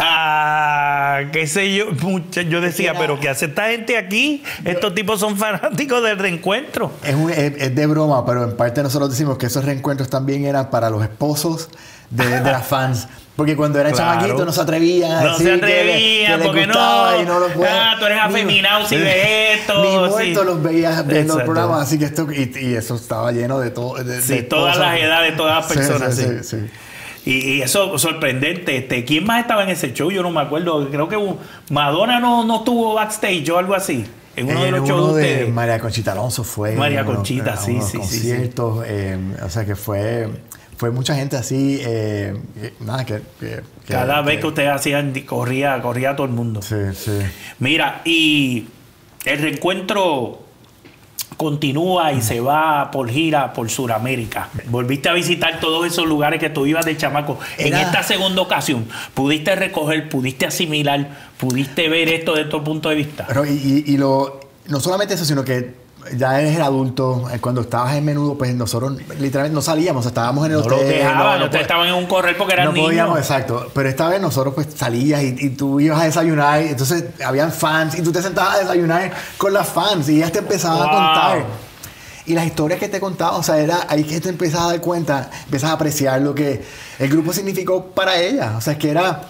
a qué sé yo. Yo decía, pero ¿qué hace esta gente aquí? Estos tipos son fanáticos del reencuentro. Es de broma, pero en parte nosotros decimos que esos reencuentros también eran para los esposos de las fans. Porque cuando eran Claro. chamaquitos no se atrevían a No decir se atrevían, que les porque gustaba no. y no lo pueden. Tú eres afeminado si ves esto. Ni muertos los veías viendo el Exacto. programa, así que y eso estaba lleno de todo. Sí, todas las edades, todas las personas. Sí. Y eso sorprendente. ¿Quién más estaba en ese show? Yo no me acuerdo. Creo que Madonna no estuvo backstage o algo así. En uno de los shows de ustedes. María Conchita Alonso fue. María Conchita, sí. Conciertos, o sea que fue mucha gente así. Nada, Cada vez que ustedes hacían, corría todo el mundo. Sí. Mira, y el reencuentro continúa y se va por gira por Sudamérica. Volviste a visitar todos esos lugares que tú ibas de chamaco. En esta segunda ocasión, ¿pudiste recoger, pudiste asimilar, pudiste ver esto desde tu punto de vista? Pero no solamente eso, sino que ya eres el adulto. Cuando estabas en Menudo, pues nosotros literalmente no salíamos, estábamos en el No hotel. los dejaban, ustedes estaban en un correr porque eran no niños. podíamos, exacto. Pero esta vez nosotros pues salías y tú ibas a desayunar, entonces habían fans y tú te sentabas a desayunar con las fans y ellas te empezaban a contar. Y las historias que te contaban, o sea, era ahí que te empezabas a dar cuenta, empiezas a apreciar lo que el grupo significó para ellas. O sea, que era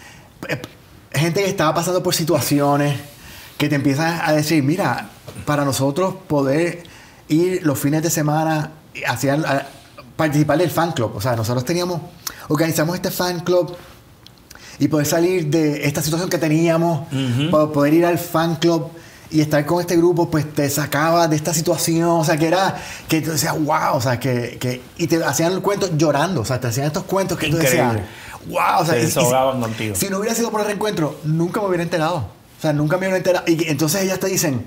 gente que estaba pasando por situaciones que te empiezan a decir, mira, para nosotros poder ir los fines de semana a participar del fan club, o sea, nosotros organizamos este fan club y poder salir de esta situación que teníamos, para poder ir al fan club y estar con este grupo, pues te sacaba de esta situación, o sea, que tú decías, wow, o sea, y te hacían el cuento llorando, o sea, te hacían estos cuentos que Increíble. tú decías, wow, o sea, se desahogaban contigo. Si no hubiera sido por el reencuentro, nunca me hubiera enterado. O sea, nunca me hubiera enterado. Y entonces ellas te dicen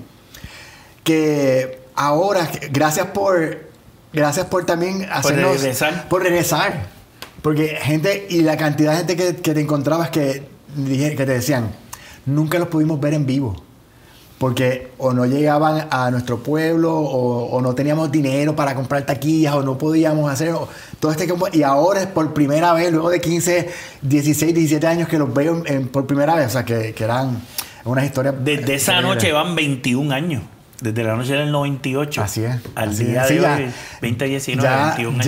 que ahora, gracias por también hacernos... Por regresar. Porque la cantidad de gente que te encontrabas que te decían, nunca los pudimos ver en vivo. Porque o no llegaban a nuestro pueblo, o no teníamos dinero para comprar taquillas, o no podíamos hacer todo y ahora es por primera vez, luego de 15, 16, 17 años que los veo por primera vez. O sea, que eran unas historias... Desde esa noche van 21 años. Desde la noche del 98. Así es. Al así día es. de Sí, hoy, 2019, 21 años.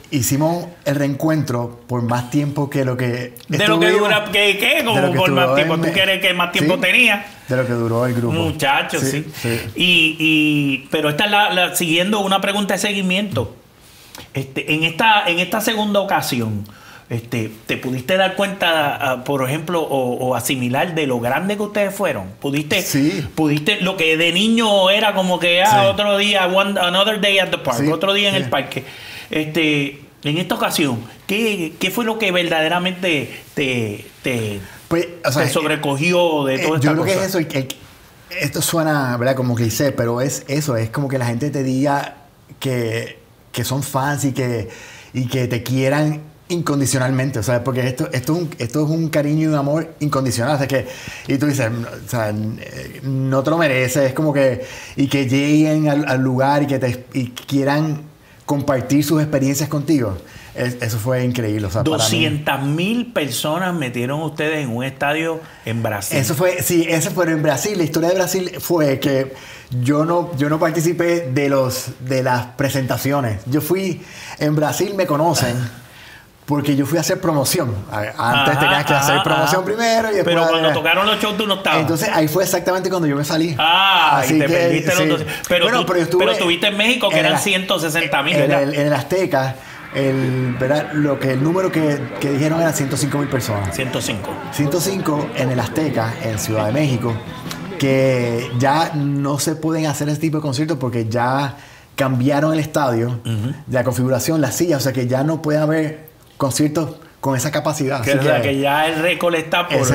hicimos el reencuentro por más tiempo que lo que... De lo que dura, ¿qué? Como por más tiempo. ¿Tú quieres que más tiempo tenía? De lo que duró el grupo. Muchachos, sí. Pero esta es siguiendo una pregunta de seguimiento. En esta segunda ocasión, ¿te pudiste dar cuenta, por ejemplo, o asimilar de lo grande que ustedes fueron? ¿Pudiste lo que de niño era como que otro día, another day at the park, otro día en el parque? En esta ocasión, ¿qué fue lo que verdaderamente te sobrecogió de toda esta cosa? Yo creo que es eso. Esto suena, ¿verdad?, como cliché, pero es eso. Es como que la gente te diga que son fans y que te quieran incondicionalmente, o sea, porque esto es un cariño y un amor incondicional, o sea, y tú dices, o sea, no te lo mereces, es como que, y que lleguen al lugar y quieran compartir sus experiencias contigo. Eso fue increíble, o sea, 200,000 personas metieron ustedes en un estadio en Brasil. Eso fue en Brasil. La historia de Brasil fue que yo no participé de las presentaciones. Yo fui, en Brasil me conocen porque yo fui a hacer promoción. Antes tenías que hacer promoción primero y después... Pero cuando tocaron los shows tú no estabas. Entonces ahí fue exactamente cuando yo me salí. Así y te perdiste los 200. Pero estuviste en México que eran 160,000, ¿verdad? En el Azteca... El número que dijeron eran 105,000 personas. 105 en el Azteca, en Ciudad de México, que ya no se pueden hacer ese tipo de conciertos porque ya cambiaron el estadio, la configuración, las sillas, o sea que ya no puede haber conciertos con esa capacidad. Que ya el récord está por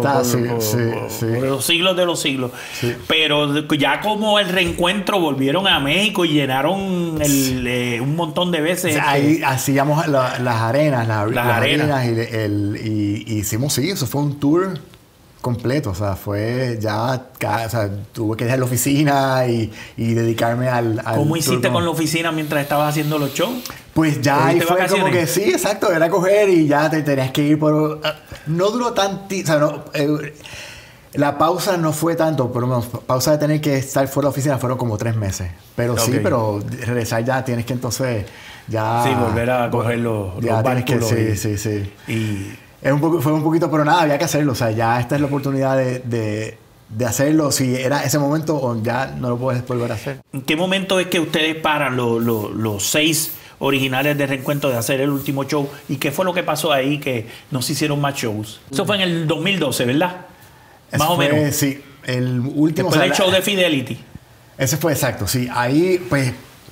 los siglos de los siglos. Sí. Pero ya como el reencuentro volvieron a México y llenaron un montón de veces. O sea, ahí hacíamos las arenas, las arenas y hicimos, eso fue un tour completo, o sea, fue ya, o sea, tuve que dejar la oficina y dedicarme al ¿Cómo hiciste con la oficina mientras estabas haciendo los shows? Pues ya ahí fue vacaciones? Como que sí, exacto, era coger y ya te tenías que ir por... No duró tanto, o sea, la pausa no fue tanto, por lo menos pausa de tener que estar fuera de la oficina fueron como 3 meses. Pero sí, pero regresar ya tienes que entonces ya... Sí, volver a coger los bártulos. Sí. Y fue un poquito, pero nada, había que hacerlo. O sea, ya esta es la oportunidad de hacerlo. Si era ese momento o ya no lo puedes volver a hacer. ¿En qué momento es que ustedes paran los 6 originales de Reencuentro de hacer el último show? ¿Y qué fue lo que pasó ahí que no se hicieron más shows? Eso fue en el 2012, ¿verdad? Más o menos. Sí, el último. Después del show de Fidelity. Ese fue exacto, sí. Ahí, pues...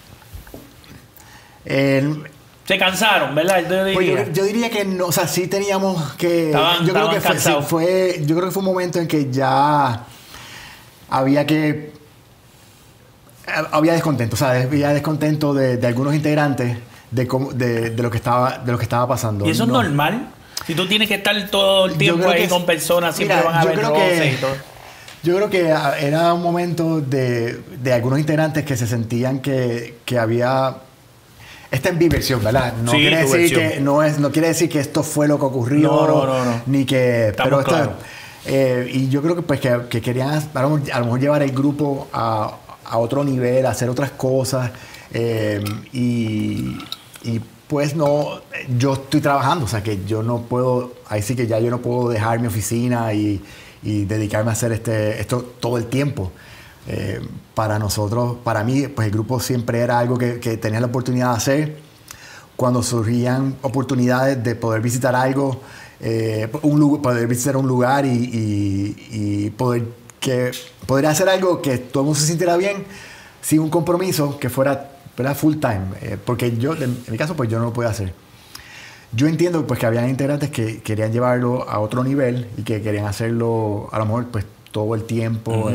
Se cansaron, ¿verdad? Yo diría que no, o sea, sí teníamos que... Yo creo que fue un momento en que ya había descontento, o sea, había descontento de algunos integrantes de lo que estaba pasando. ¿Y eso es normal? Si tú tienes que estar todo el tiempo ahí con personas, siempre van a haber roces y todo. Yo creo que era un momento de algunos integrantes que se sentían que había... Esta es mi versión, ¿verdad? No quiere decir que no quiere decir que esto fue lo que ocurrió. No. Ni que... Estamos pero esto, y yo creo que pues que querían a lo mejor llevar el grupo a otro nivel, a hacer otras cosas. Y pues no... Yo estoy trabajando, o sea que yo no puedo... Ahí sí que ya yo no puedo dejar mi oficina y dedicarme a hacer esto todo el tiempo. Para nosotros, para mí, pues el grupo siempre era algo que tenía la oportunidad de hacer. Cuando surgían oportunidades de poder visitar algo, poder visitar un lugar y poder hacer algo que todo el mundo se sintiera bien, sin un compromiso que fuera full time. Porque yo, en mi caso, pues yo no lo podía hacer. Yo entiendo pues que había integrantes que querían llevarlo a otro nivel y que querían hacerlo, a lo mejor, pues todo el tiempo.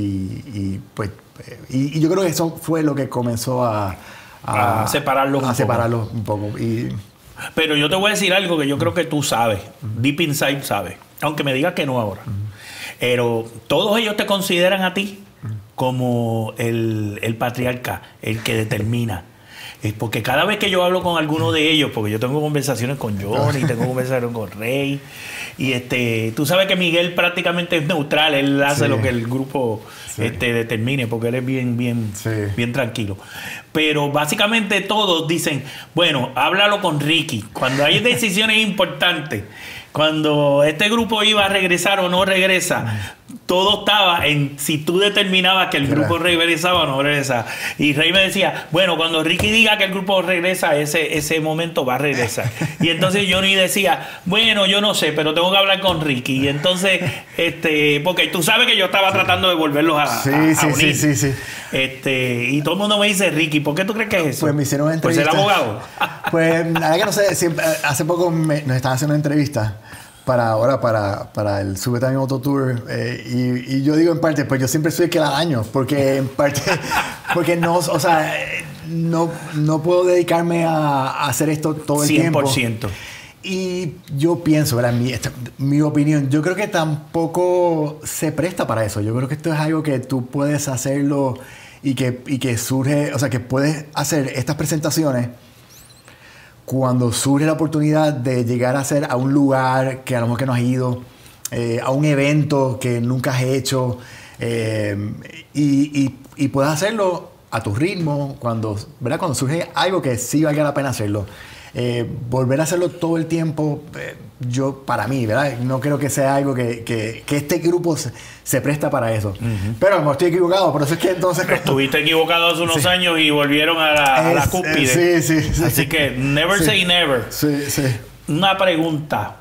Y yo creo que eso fue lo que comenzó a separarlos un poco. Pero yo te voy a decir algo que yo creo que tú sabes, deep inside sabes, aunque me digas que no ahora. Pero todos ellos te consideran a ti como el patriarca, el que determina. Es porque cada vez que yo hablo con alguno de ellos, porque yo tengo conversaciones con Johnny, tengo conversaciones con Rey, y tú sabes que Miguel prácticamente es neutral, él hace lo que el grupo determine, porque él es bien tranquilo. Pero básicamente todos dicen, bueno, háblalo con Ricky. Cuando hay decisiones importantes, cuando este grupo iba a regresar o no regresa, todo estaba en si tú determinabas que el grupo regresaba o no regresaba. Y Rey me decía, bueno, cuando Ricky diga que el grupo regresa, ese momento va a regresar. Y entonces Johnny decía, bueno, yo no sé, pero tengo que hablar con Ricky. Y entonces, porque tú sabes que yo estaba tratando de volverlos a unir. Sí. Y todo el mundo me dice, Ricky, ¿por qué tú crees que es eso? Pues me hicieron una entrevista. Pues el abogado. Pues nada que no sé, hace poco nos estaban haciendo una entrevista para el Sube También Auto Tour, y yo digo en parte, pues yo siempre soy el que la daño, porque en parte, porque no, o sea, no puedo dedicarme a hacer esto todo el 100%. tiempo. Y yo pienso, ¿verdad? Mi opinión, yo creo que tampoco se presta para eso. Yo creo que esto es algo que tú puedes hacerlo y que surge, o sea, que puedes hacer estas presentaciones cuando surge la oportunidad de llegar a hacer a un lugar que a lo mejor que no has ido, a un evento que nunca has hecho, y puedes hacerlo a tu ritmo, ¿verdad? Cuando surge algo que sí valga la pena hacerlo. Volver a hacerlo todo el tiempo, para mí, ¿verdad? No creo que sea algo que este grupo se presta para eso. Pero a lo mejor estoy equivocado, por eso es que entonces... Estuviste equivocado hace unos años y volvieron a la cúspide. Sí. Así que never say never. Sí. Una pregunta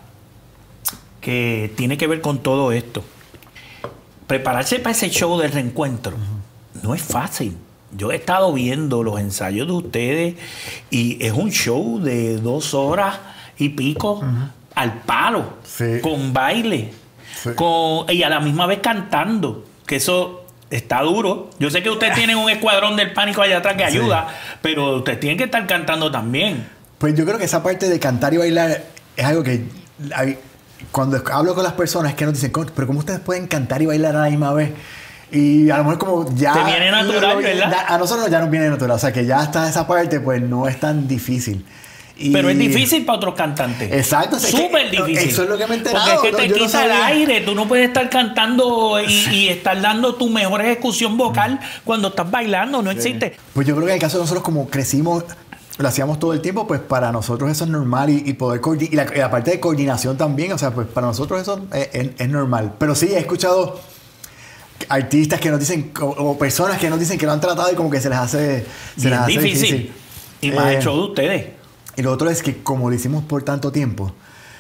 que tiene que ver con todo esto. Prepararse para ese show del reencuentro no es fácil. Yo he estado viendo los ensayos de ustedes y es un show de 2 horas y pico al palo, con baile, y a la misma vez cantando, que eso está duro. Yo sé que ustedes tienen un escuadrón del pánico allá atrás que ayuda, pero ustedes tienen que estar cantando también. Pues yo creo que esa parte de cantar y bailar es algo que cuando hablo con las personas que nos dicen, pero ¿cómo ustedes pueden cantar y bailar a la misma vez? Y a lo mejor como ya... Te viene natural, ¿verdad? A nosotros ya nos viene natural. O sea, que ya hasta esa parte, pues no es tan difícil. Pero es difícil para otros cantantes. Exacto. Súper difícil. Eso es lo que me he enterado. Porque es que te quita el aire. Tú no puedes estar cantando y estar dando tu mejor ejecución vocal cuando estás bailando. No existe. Pues yo creo que en el caso de nosotros, como crecimos, lo hacíamos todo el tiempo, pues para nosotros eso es normal. Y poder coordinar. Y la parte de coordinación también. O sea, pues para nosotros eso es normal. Pero sí, he escuchado artistas que nos dicen, o personas que nos dicen que lo han tratado y como que se les hace difícil. Y más el show de ustedes. Y lo otro es que como lo hicimos por tanto tiempo,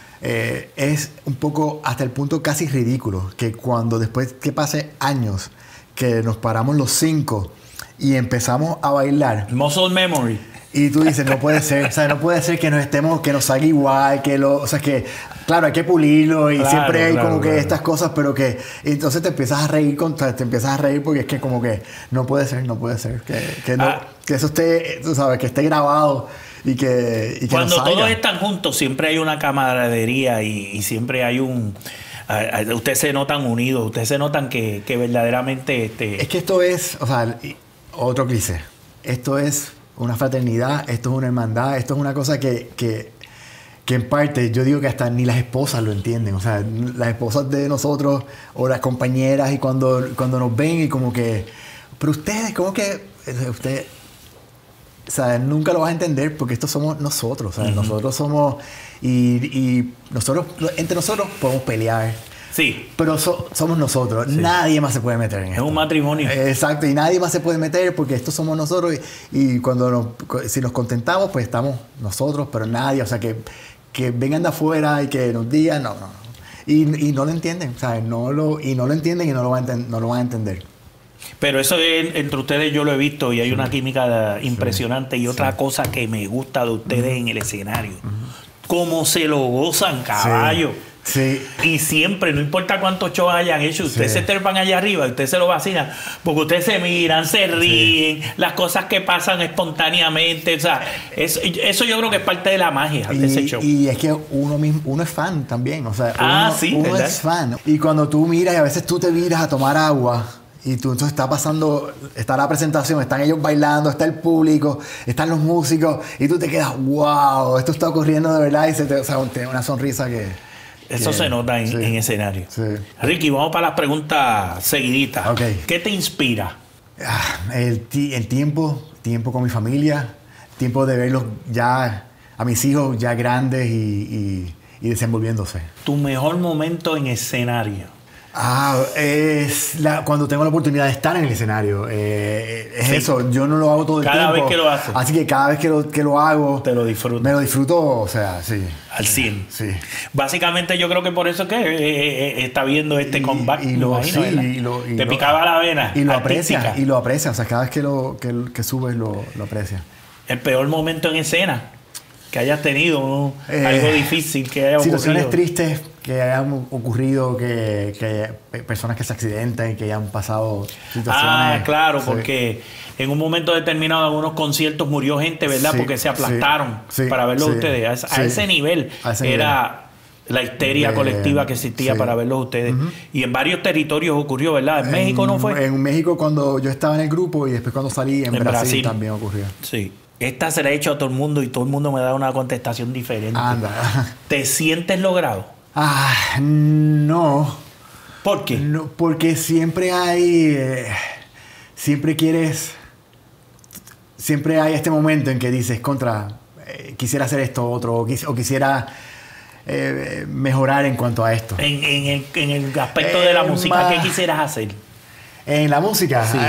es un poco hasta el punto casi ridículo que cuando después que pase años que nos paramos los 5 y empezamos a bailar, muscle memory, y tú dices, no puede ser, o sea, no puede ser que nos salga igual, o sea, que claro, hay que pulirlo y siempre hay como que estas cosas, pero que entonces te empiezas a reír porque es que como que no puede ser que eso esté, tú sabes, que esté grabado y que cuando no salga. Todos están juntos siempre hay una camaradería y siempre hay ustedes se notan unidos, ustedes se notan que verdaderamente es que esto es, o sea, otro cliché, esto es una fraternidad, esto es una hermandad, esto es una cosa que en parte yo digo que hasta ni las esposas lo entienden. O sea, las esposas de nosotros o las compañeras, y cuando nos ven y como que, pero ustedes, como que usted, o sea, nunca lo vas a entender porque estos somos nosotros. O sea, nosotros somos y nosotros, entre nosotros podemos pelear. Sí. Pero somos nosotros. Sí. Nadie más se puede meter en esto. Es un matrimonio. Exacto. Y nadie más se puede meter porque estos somos nosotros. Y si nos contentamos, pues estamos nosotros, pero nadie. O sea, que vengan de afuera y que nos digan, no. Y no lo entienden. O sea, no lo entienden y no lo van a entender. Pero eso entre ustedes yo lo he visto y hay una química impresionante. Y otra cosa que me gusta de ustedes en el escenario. Cómo se lo gozan, caballo. Sí. Y siempre, no importa cuántos shows hayan hecho, ustedes se trepan allá arriba, ustedes se lo vacilan, porque ustedes se miran, se ríen, las cosas que pasan espontáneamente. O sea, eso yo creo que es parte de la magia de ese show. Y es que uno es fan también. O sea, uno ¿verdad? es fan. Y cuando tú miras, y a veces tú te miras a tomar agua Y tú entonces está pasando, está la presentación, están ellos bailando, está el público, están los músicos, y tú te quedas, wow, esto está ocurriendo de verdad, y o sea, tiene una sonrisa que... Eso se nota en escenario. Sí. Ricky, vamos para las preguntas seguiditas. Okay. ¿Qué te inspira? El tiempo con mi familia, tiempo de verlos ya, a mis hijos ya grandes y desenvolviéndose. ¿Tu mejor momento en escenario? Es cuando tengo la oportunidad de estar en el escenario. Es eso, yo no lo hago todo el tiempo. Cada vez que lo haces. Así que cada vez que lo hago... Te lo disfruto. Me lo disfruto, o sea, sí. Al 100. Sí. Básicamente yo creo que por eso es que está viendo este comeback. Te lo, picaba la vena. Y lo artística. aprecia. Y lo aprecia. O sea, cada vez que subes lo aprecia. El peor momento en escena que hayas tenido, ¿no? Algo difícil que haya situaciones ocurrido. Tristes que hayan ocurrido, que personas que se accidentan y que hayan pasado situaciones. Claro, sí. Porque en un momento determinado en algunos conciertos murió gente, ¿verdad? Sí, porque se aplastaron para verlos ustedes. A ese nivel era la histeria colectiva que existía para verlos ustedes. Y en varios territorios ocurrió, ¿verdad? ¿En México no fue? En México cuando yo estaba en el grupo y después cuando salí en Brasil también ocurrió. Sí. Esta se la he hecho a todo el mundo y todo el mundo me da una contestación diferente. Anda. ¿Te sientes logrado? No. ¿Por qué? No, porque siempre hay... siempre hay este momento en que dices, quisiera hacer esto otro, o quisiera mejorar en cuanto a esto. En el aspecto de la música, ¿qué quisieras hacer? En la música, sí.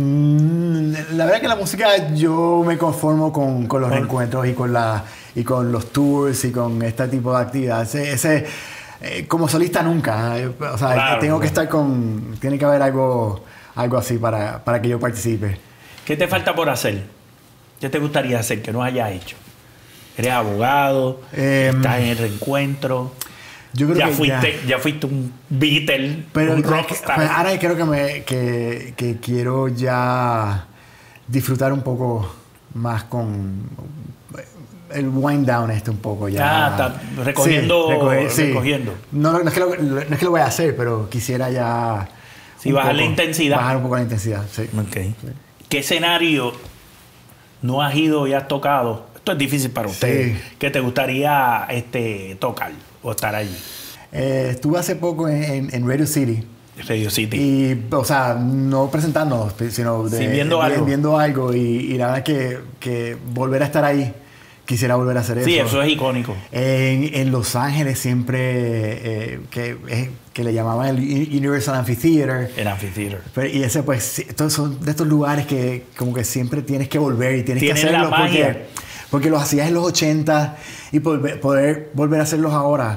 La verdad que la música yo me conformo con los reencuentros y con los tours y con este tipo de actividades. Como solista nunca. O sea, claro, tiene que haber algo así para que yo participe. ¿Qué te falta por hacer? ¿Qué te gustaría hacer que no hayas hecho? ¿Eres abogado? ¿Estás en el reencuentro? Yo creo ya fuiste un Beatle, pero un rockstar. Pues ahora creo que quiero ya disfrutar un poco más con el wind down un poco ya. Está recogiendo. Recogiendo. No es que lo voy a hacer, pero quisiera ya bajar la intensidad. Bajar un poco la intensidad, sí. Okay. ¿Qué escenario no has ido y has tocado? Esto es difícil para ustedes. Sí. ¿Qué te gustaría tocar o estar allí? Estuve hace poco en Radio City. Radio City. Y, o sea, no presentándonos, sino viendo algo. Y la verdad que volver a estar ahí, quisiera volver a hacer eso. Sí, eso es icónico. En Los Ángeles siempre, que le llamaban el Universal Amphitheater. El Amphitheater. Y ese, pues, son de estos lugares que como que siempre tienes que volver y tienes que hacerlo. La magia. Porque los hacías en los 80 y poder volver a hacerlos ahora,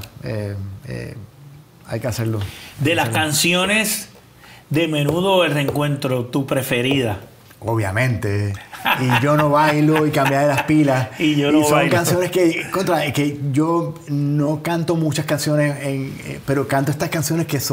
hay que hacerlo. De las canciones de Menudo El Reencuentro, ¿tu preferida? Obviamente. Y Yo No Bailo y Cambiar de las Pilas. Y son canciones que yo no canto muchas canciones, pero canto estas canciones que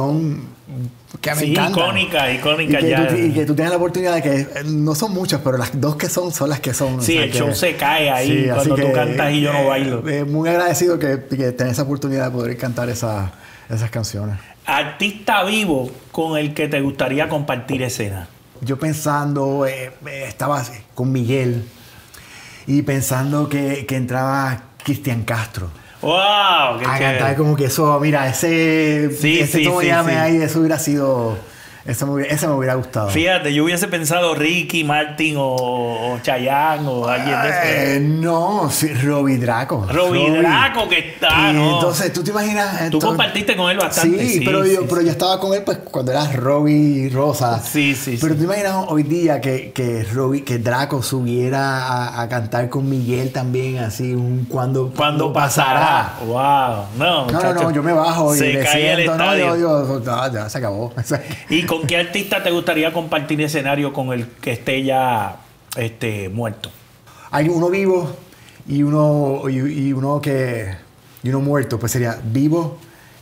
me encantan. Icónicas y que tú tienes la oportunidad de que no son muchas, pero las dos que son las que son. Sí, el show se cae ahí cuando tú cantas Y Yo No Bailo. Muy agradecido que tenés esa oportunidad de poder cantar esas canciones. Artista vivo con el que te gustaría compartir escena. Yo pensando, estaba con Miguel y pensando que entraba Cristian Castro. ¡Wow! ¡Qué a chévere! Cantar como que eso, mira, ese Toma Llame ahí, eso hubiera sido... Ese me hubiera gustado. Fíjate, yo hubiese pensado Ricky Martin o Chayanne o alguien de eso. No, sí, Robbie Draco. Robbie Draco que está, ¿no? Entonces, ¿tú te imaginas? Tú compartiste con él bastante. Sí, pero yo estaba con él pues cuando era Robbie Rosa. Sí. Pero tú te imaginas hoy día que Draco subiera a cantar con Miguel también, así, cuando pasará. ¡Wow! No, yo me bajo y le siento. Ya se acabó. ¿Y con qué artista te gustaría compartir escenario con el que esté ya muerto? Hay uno vivo y uno muerto. Pues sería vivo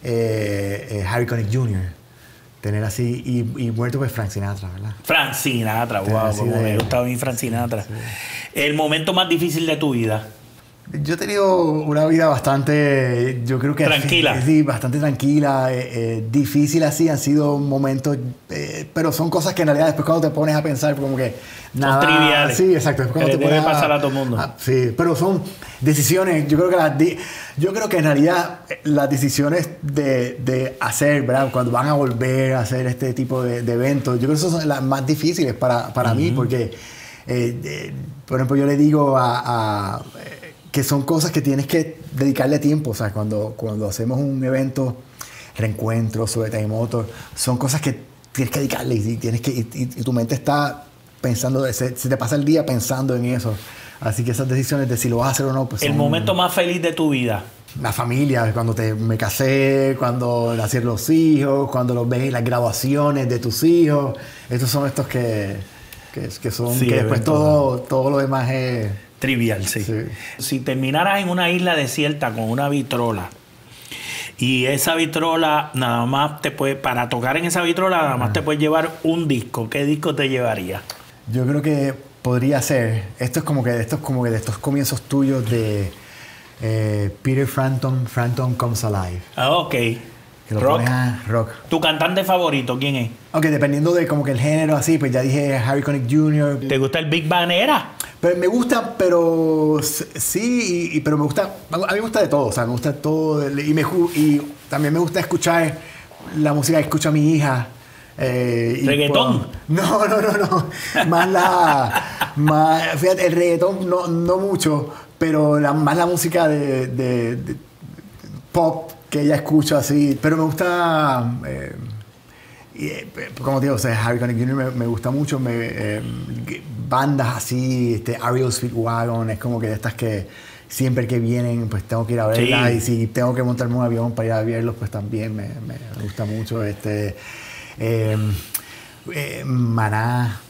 Harry Connick Jr. Tener así y muerto pues Frank Sinatra, ¿verdad? Frank Sinatra, wow, como me gusta a mí Frank Sinatra. Sí. El momento más difícil de tu vida. Yo he tenido una vida bastante, yo creo que... Tranquila. Sí, bastante tranquila. Difícil así, han sido momentos... pero son cosas que en realidad después cuando te pones a pensar como que... Son triviales. Sí, exacto. Después cuando te debe pones pasar a todo el mundo. sí, pero son decisiones... Yo creo que en realidad las decisiones de hacer, ¿verdad? Cuando van a volver a hacer este tipo de eventos, yo creo que esas son las más difíciles para mí, porque... por ejemplo, yo le digo que son cosas que tienes que dedicarle tiempo. O sea, cuando hacemos un evento, reencuentro sobre terremotos, son cosas que tienes que dedicarle y tu mente está pensando, se te pasa el día pensando en eso. Así que esas decisiones de si lo vas a hacer o no, pues el momento más feliz de tu vida. La familia, cuando me casé, cuando nacieron los hijos, cuando los ves, las graduaciones de tus hijos. Estos son estos que son, sí, que después todo lo demás es... Trivial, sí. Si terminaras en una isla desierta con una vitrola y esa vitrola nada más para tocar en esa vitrola nada más te puedes llevar un disco, ¿qué disco te llevaría? Yo creo que podría ser, esto es como que de estos comienzos tuyos de Peter Frampton Comes Alive. Ah, ok. Rock. ¿Tu cantante favorito quién es? Ok, dependiendo de como que el género así, pues ya dije Harry Connick Jr. ¿Te gusta el Big Band era? Pero me gusta, pero sí, pero me gusta, a mí me gusta de todo, o sea, me gusta todo, y también me gusta escuchar la música que escucha mi hija. ¿Reggaetón? No. Fíjate, el reggaetón no mucho, pero más la música de pop que ella escucha así, pero me gusta, como digo, o sea, Harry Connick Jr. me gusta mucho, bandas así, R.E.O. Speedwagon, es como que de estas que siempre que vienen, pues tengo que ir a verlas, y si tengo que montarme un avión para ir a verlos, pues también me gusta mucho, Maná,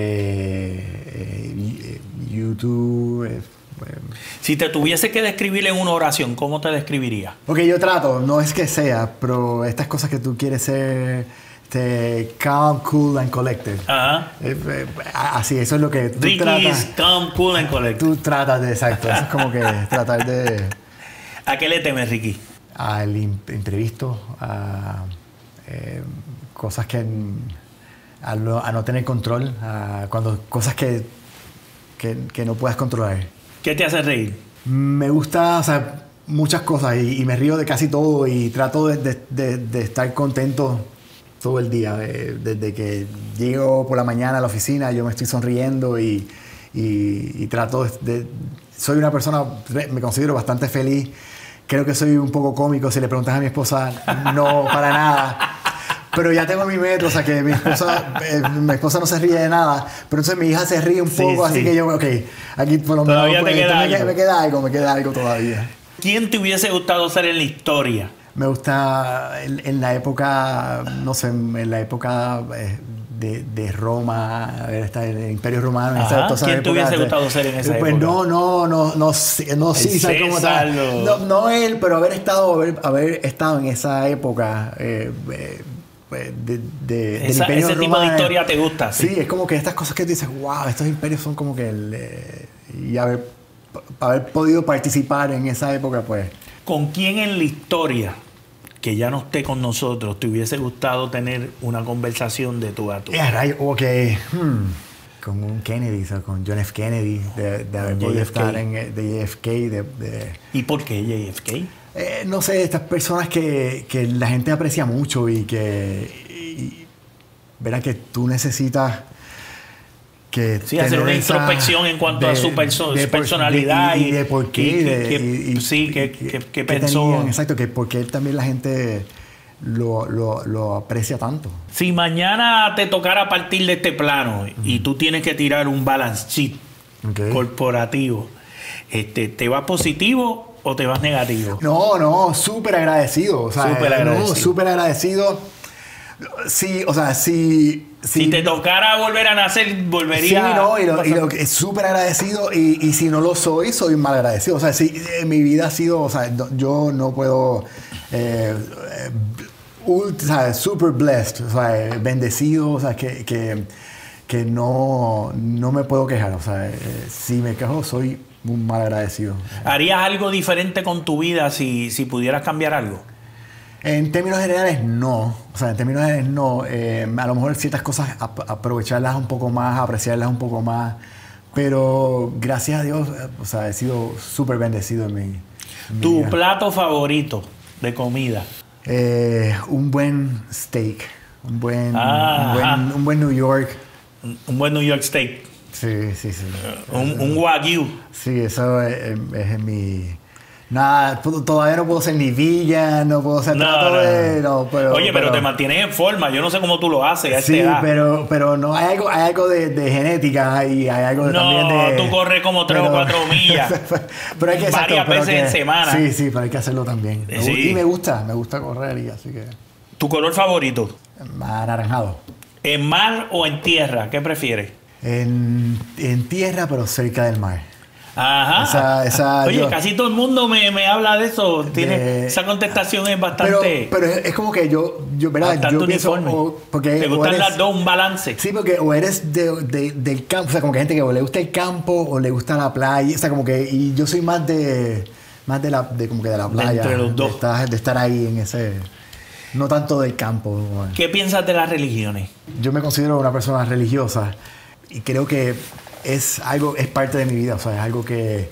YouTube. Si te tuviese que describir en una oración, ¿cómo te describirías? Porque yo trato, no es que sea, pero estas cosas que tú quieres ser calm, cool and collected. Ajá. Así, eso es lo que tú Ricky tratas. is calm, cool and collected. Tú tratas de, exacto. Eso es como que tratar de... ¿A qué le temes, Ricky? Al imprevisto, a cosas que... a no tener control, cosas que no puedas controlar. ¿Qué te hace reír? Me gusta, o sea, muchas cosas y me río de casi todo y trato de estar contento todo el día. Desde que llego por la mañana a la oficina, yo me estoy sonriendo y trato de... Soy una persona, me considero bastante feliz. Creo que soy un poco cómico. Si le preguntas a mi esposa, no, para nada. Pero ya tengo mi metro, o sea que mi esposa no se ríe de nada, pero entonces mi hija se ríe un poco, así que yo, ok, aquí por lo menos me queda algo todavía. ¿Quién te hubiese gustado ser en la historia? Me gusta en la época, no sé, en la época de Roma, a ver, está el Imperio Romano. ¿Quién te hubiese gustado ser en esa pues época? No César como tal. No él, pero haber estado en esa época. Ese tipo de historia te gusta. Sí, es como que estas cosas que tú dices, wow, estos imperios son como que y haber podido participar en esa época, pues. ¿Con quién en la historia que ya no esté con nosotros te hubiese gustado tener una conversación de tú a tú? Ok. Con un Kennedy, o con John F. Kennedy, de haber podido estar en de JFK. ¿Y por qué JFK? No sé, estas personas que la gente aprecia mucho y verá que tú necesitas que hacer una introspección en cuanto a su personalidad y de por qué qué pensó. Exacto, que por qué también la gente lo aprecia tanto. Si mañana te tocara partir de este plano y tú tienes que tirar un balance sheet corporativo, ¿te vas positivo o te vas negativo? No, súper agradecido. O sea, súper agradecido. Sí, o sea, si te tocara volver a nacer, volvería... Sí, y súper agradecido. Y si no lo soy mal agradecido. O sea, mi vida ha sido... O sea, yo no puedo... super blessed. O sea, bendecido. O sea, que no me puedo quejar. O sea, si me quejo, soy un mal agradecido. ¿Harías algo diferente con tu vida si pudieras cambiar algo? En términos generales, no. O sea, en términos generales, no. A lo mejor ciertas cosas aprovecharlas un poco más, apreciarlas un poco más. Pero gracias a Dios, o sea, he sido súper bendecido en mi ¿Tu vida. plato favorito de comida? Un buen steak. Un buen New York. Un buen New York steak. Sí. Un wagyu. Sí, eso es mi... Nada, todavía no puedo ser ni villa, no puedo ser pero... Oye, pero te mantienes en forma. Yo no sé cómo tú lo haces a esta Sí, edad. pero no, hay algo de genética y hay algo también de... No, tú corres como 3 o 4 millas. Pero hay que varias veces en semana. Sí, pero hay que hacerlo también. Sí. Y me gusta correr y así que... ¿Tu color favorito? Anaranjado. ¿En mar o en tierra? ¿Qué prefieres? En tierra, pero cerca del mar. Ajá. Oye, casi todo el mundo me habla de eso. Esa contestación es bastante... Pero es como que yo ¿verdad? Bastante Yo pienso, uniforme. porque ¿Te gustan las dos, un balance? Sí, porque o eres del campo, o sea, como que hay gente que o le gusta el campo o le gusta la playa, o sea, como que... Y yo soy más de la playa. Entre los dos. De estar ahí en ese... No tanto del campo. Bueno. ¿Qué piensas de las religiones? Yo me considero una persona religiosa y creo que es parte de mi vida, o sea, es algo que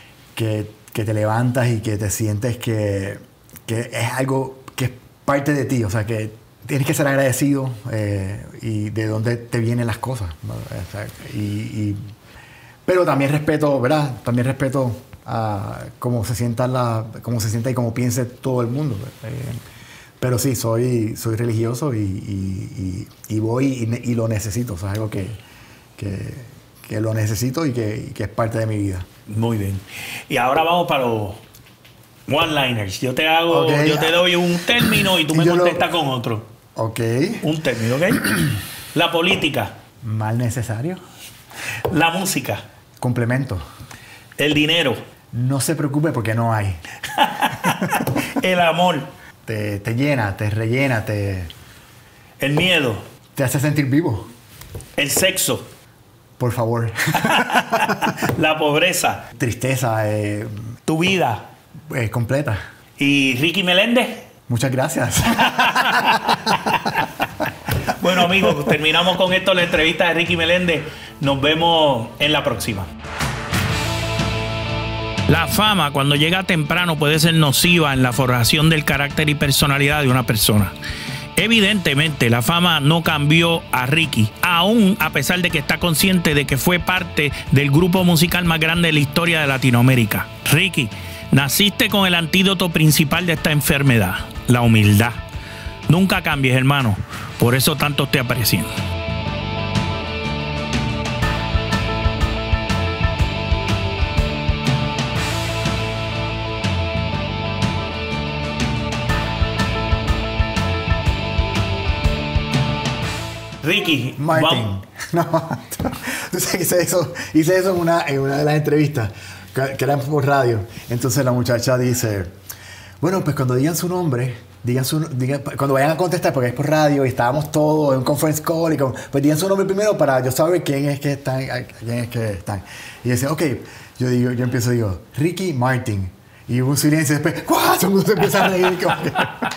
te levantas y que te sientes que es algo que es parte de ti, o sea, que tienes que ser agradecido y de dónde te vienen las cosas, ¿no? O sea, pero también respeto, ¿verdad? También respeto a cómo se sienta y cómo piense todo el mundo. Pero sí, soy religioso y voy y lo necesito, o sea, es algo que lo necesito y que es parte de mi vida. Muy bien. Y ahora vamos para los one-liners. Yo te doy un término y tú me contestas con otro. Ok. Un término, ¿ok? La política. Mal necesario. La música. Complemento. El dinero. No se preocupe porque no hay. El amor. Te llena, te rellena, El miedo. te hace sentir vivo. El sexo. Por favor. La pobreza. Tristeza Tu vida. completa. ¿Y Ricky Meléndez? Muchas gracias. Bueno, amigos, terminamos con esto la entrevista de Ricky Meléndez. Nos vemos en la próxima. La fama, cuando llega temprano, puede ser nociva en la forjación del carácter y personalidad de una persona. Evidentemente, la fama no cambió a Ricky, aún a pesar de que está consciente de que fue parte del grupo musical más grande de la historia de Latinoamérica. Ricky, naciste con el antídoto principal de esta enfermedad, la humildad. Nunca cambies, hermano. Por eso tantos te aprecian. Ricky Martin. No, tú sabes que hice eso en una de las entrevistas que eran por radio. Entonces la muchacha dice, bueno, pues cuando digan su nombre, cuando vayan a contestar, porque es por radio y estábamos todos en un conference call, pues digan su nombre primero para yo saber quién es que están. Y dice, ok, yo empiezo, digo, Ricky Martin. Y hubo un silencio, después, ¡guau! Todo el mundo se empieza a reír.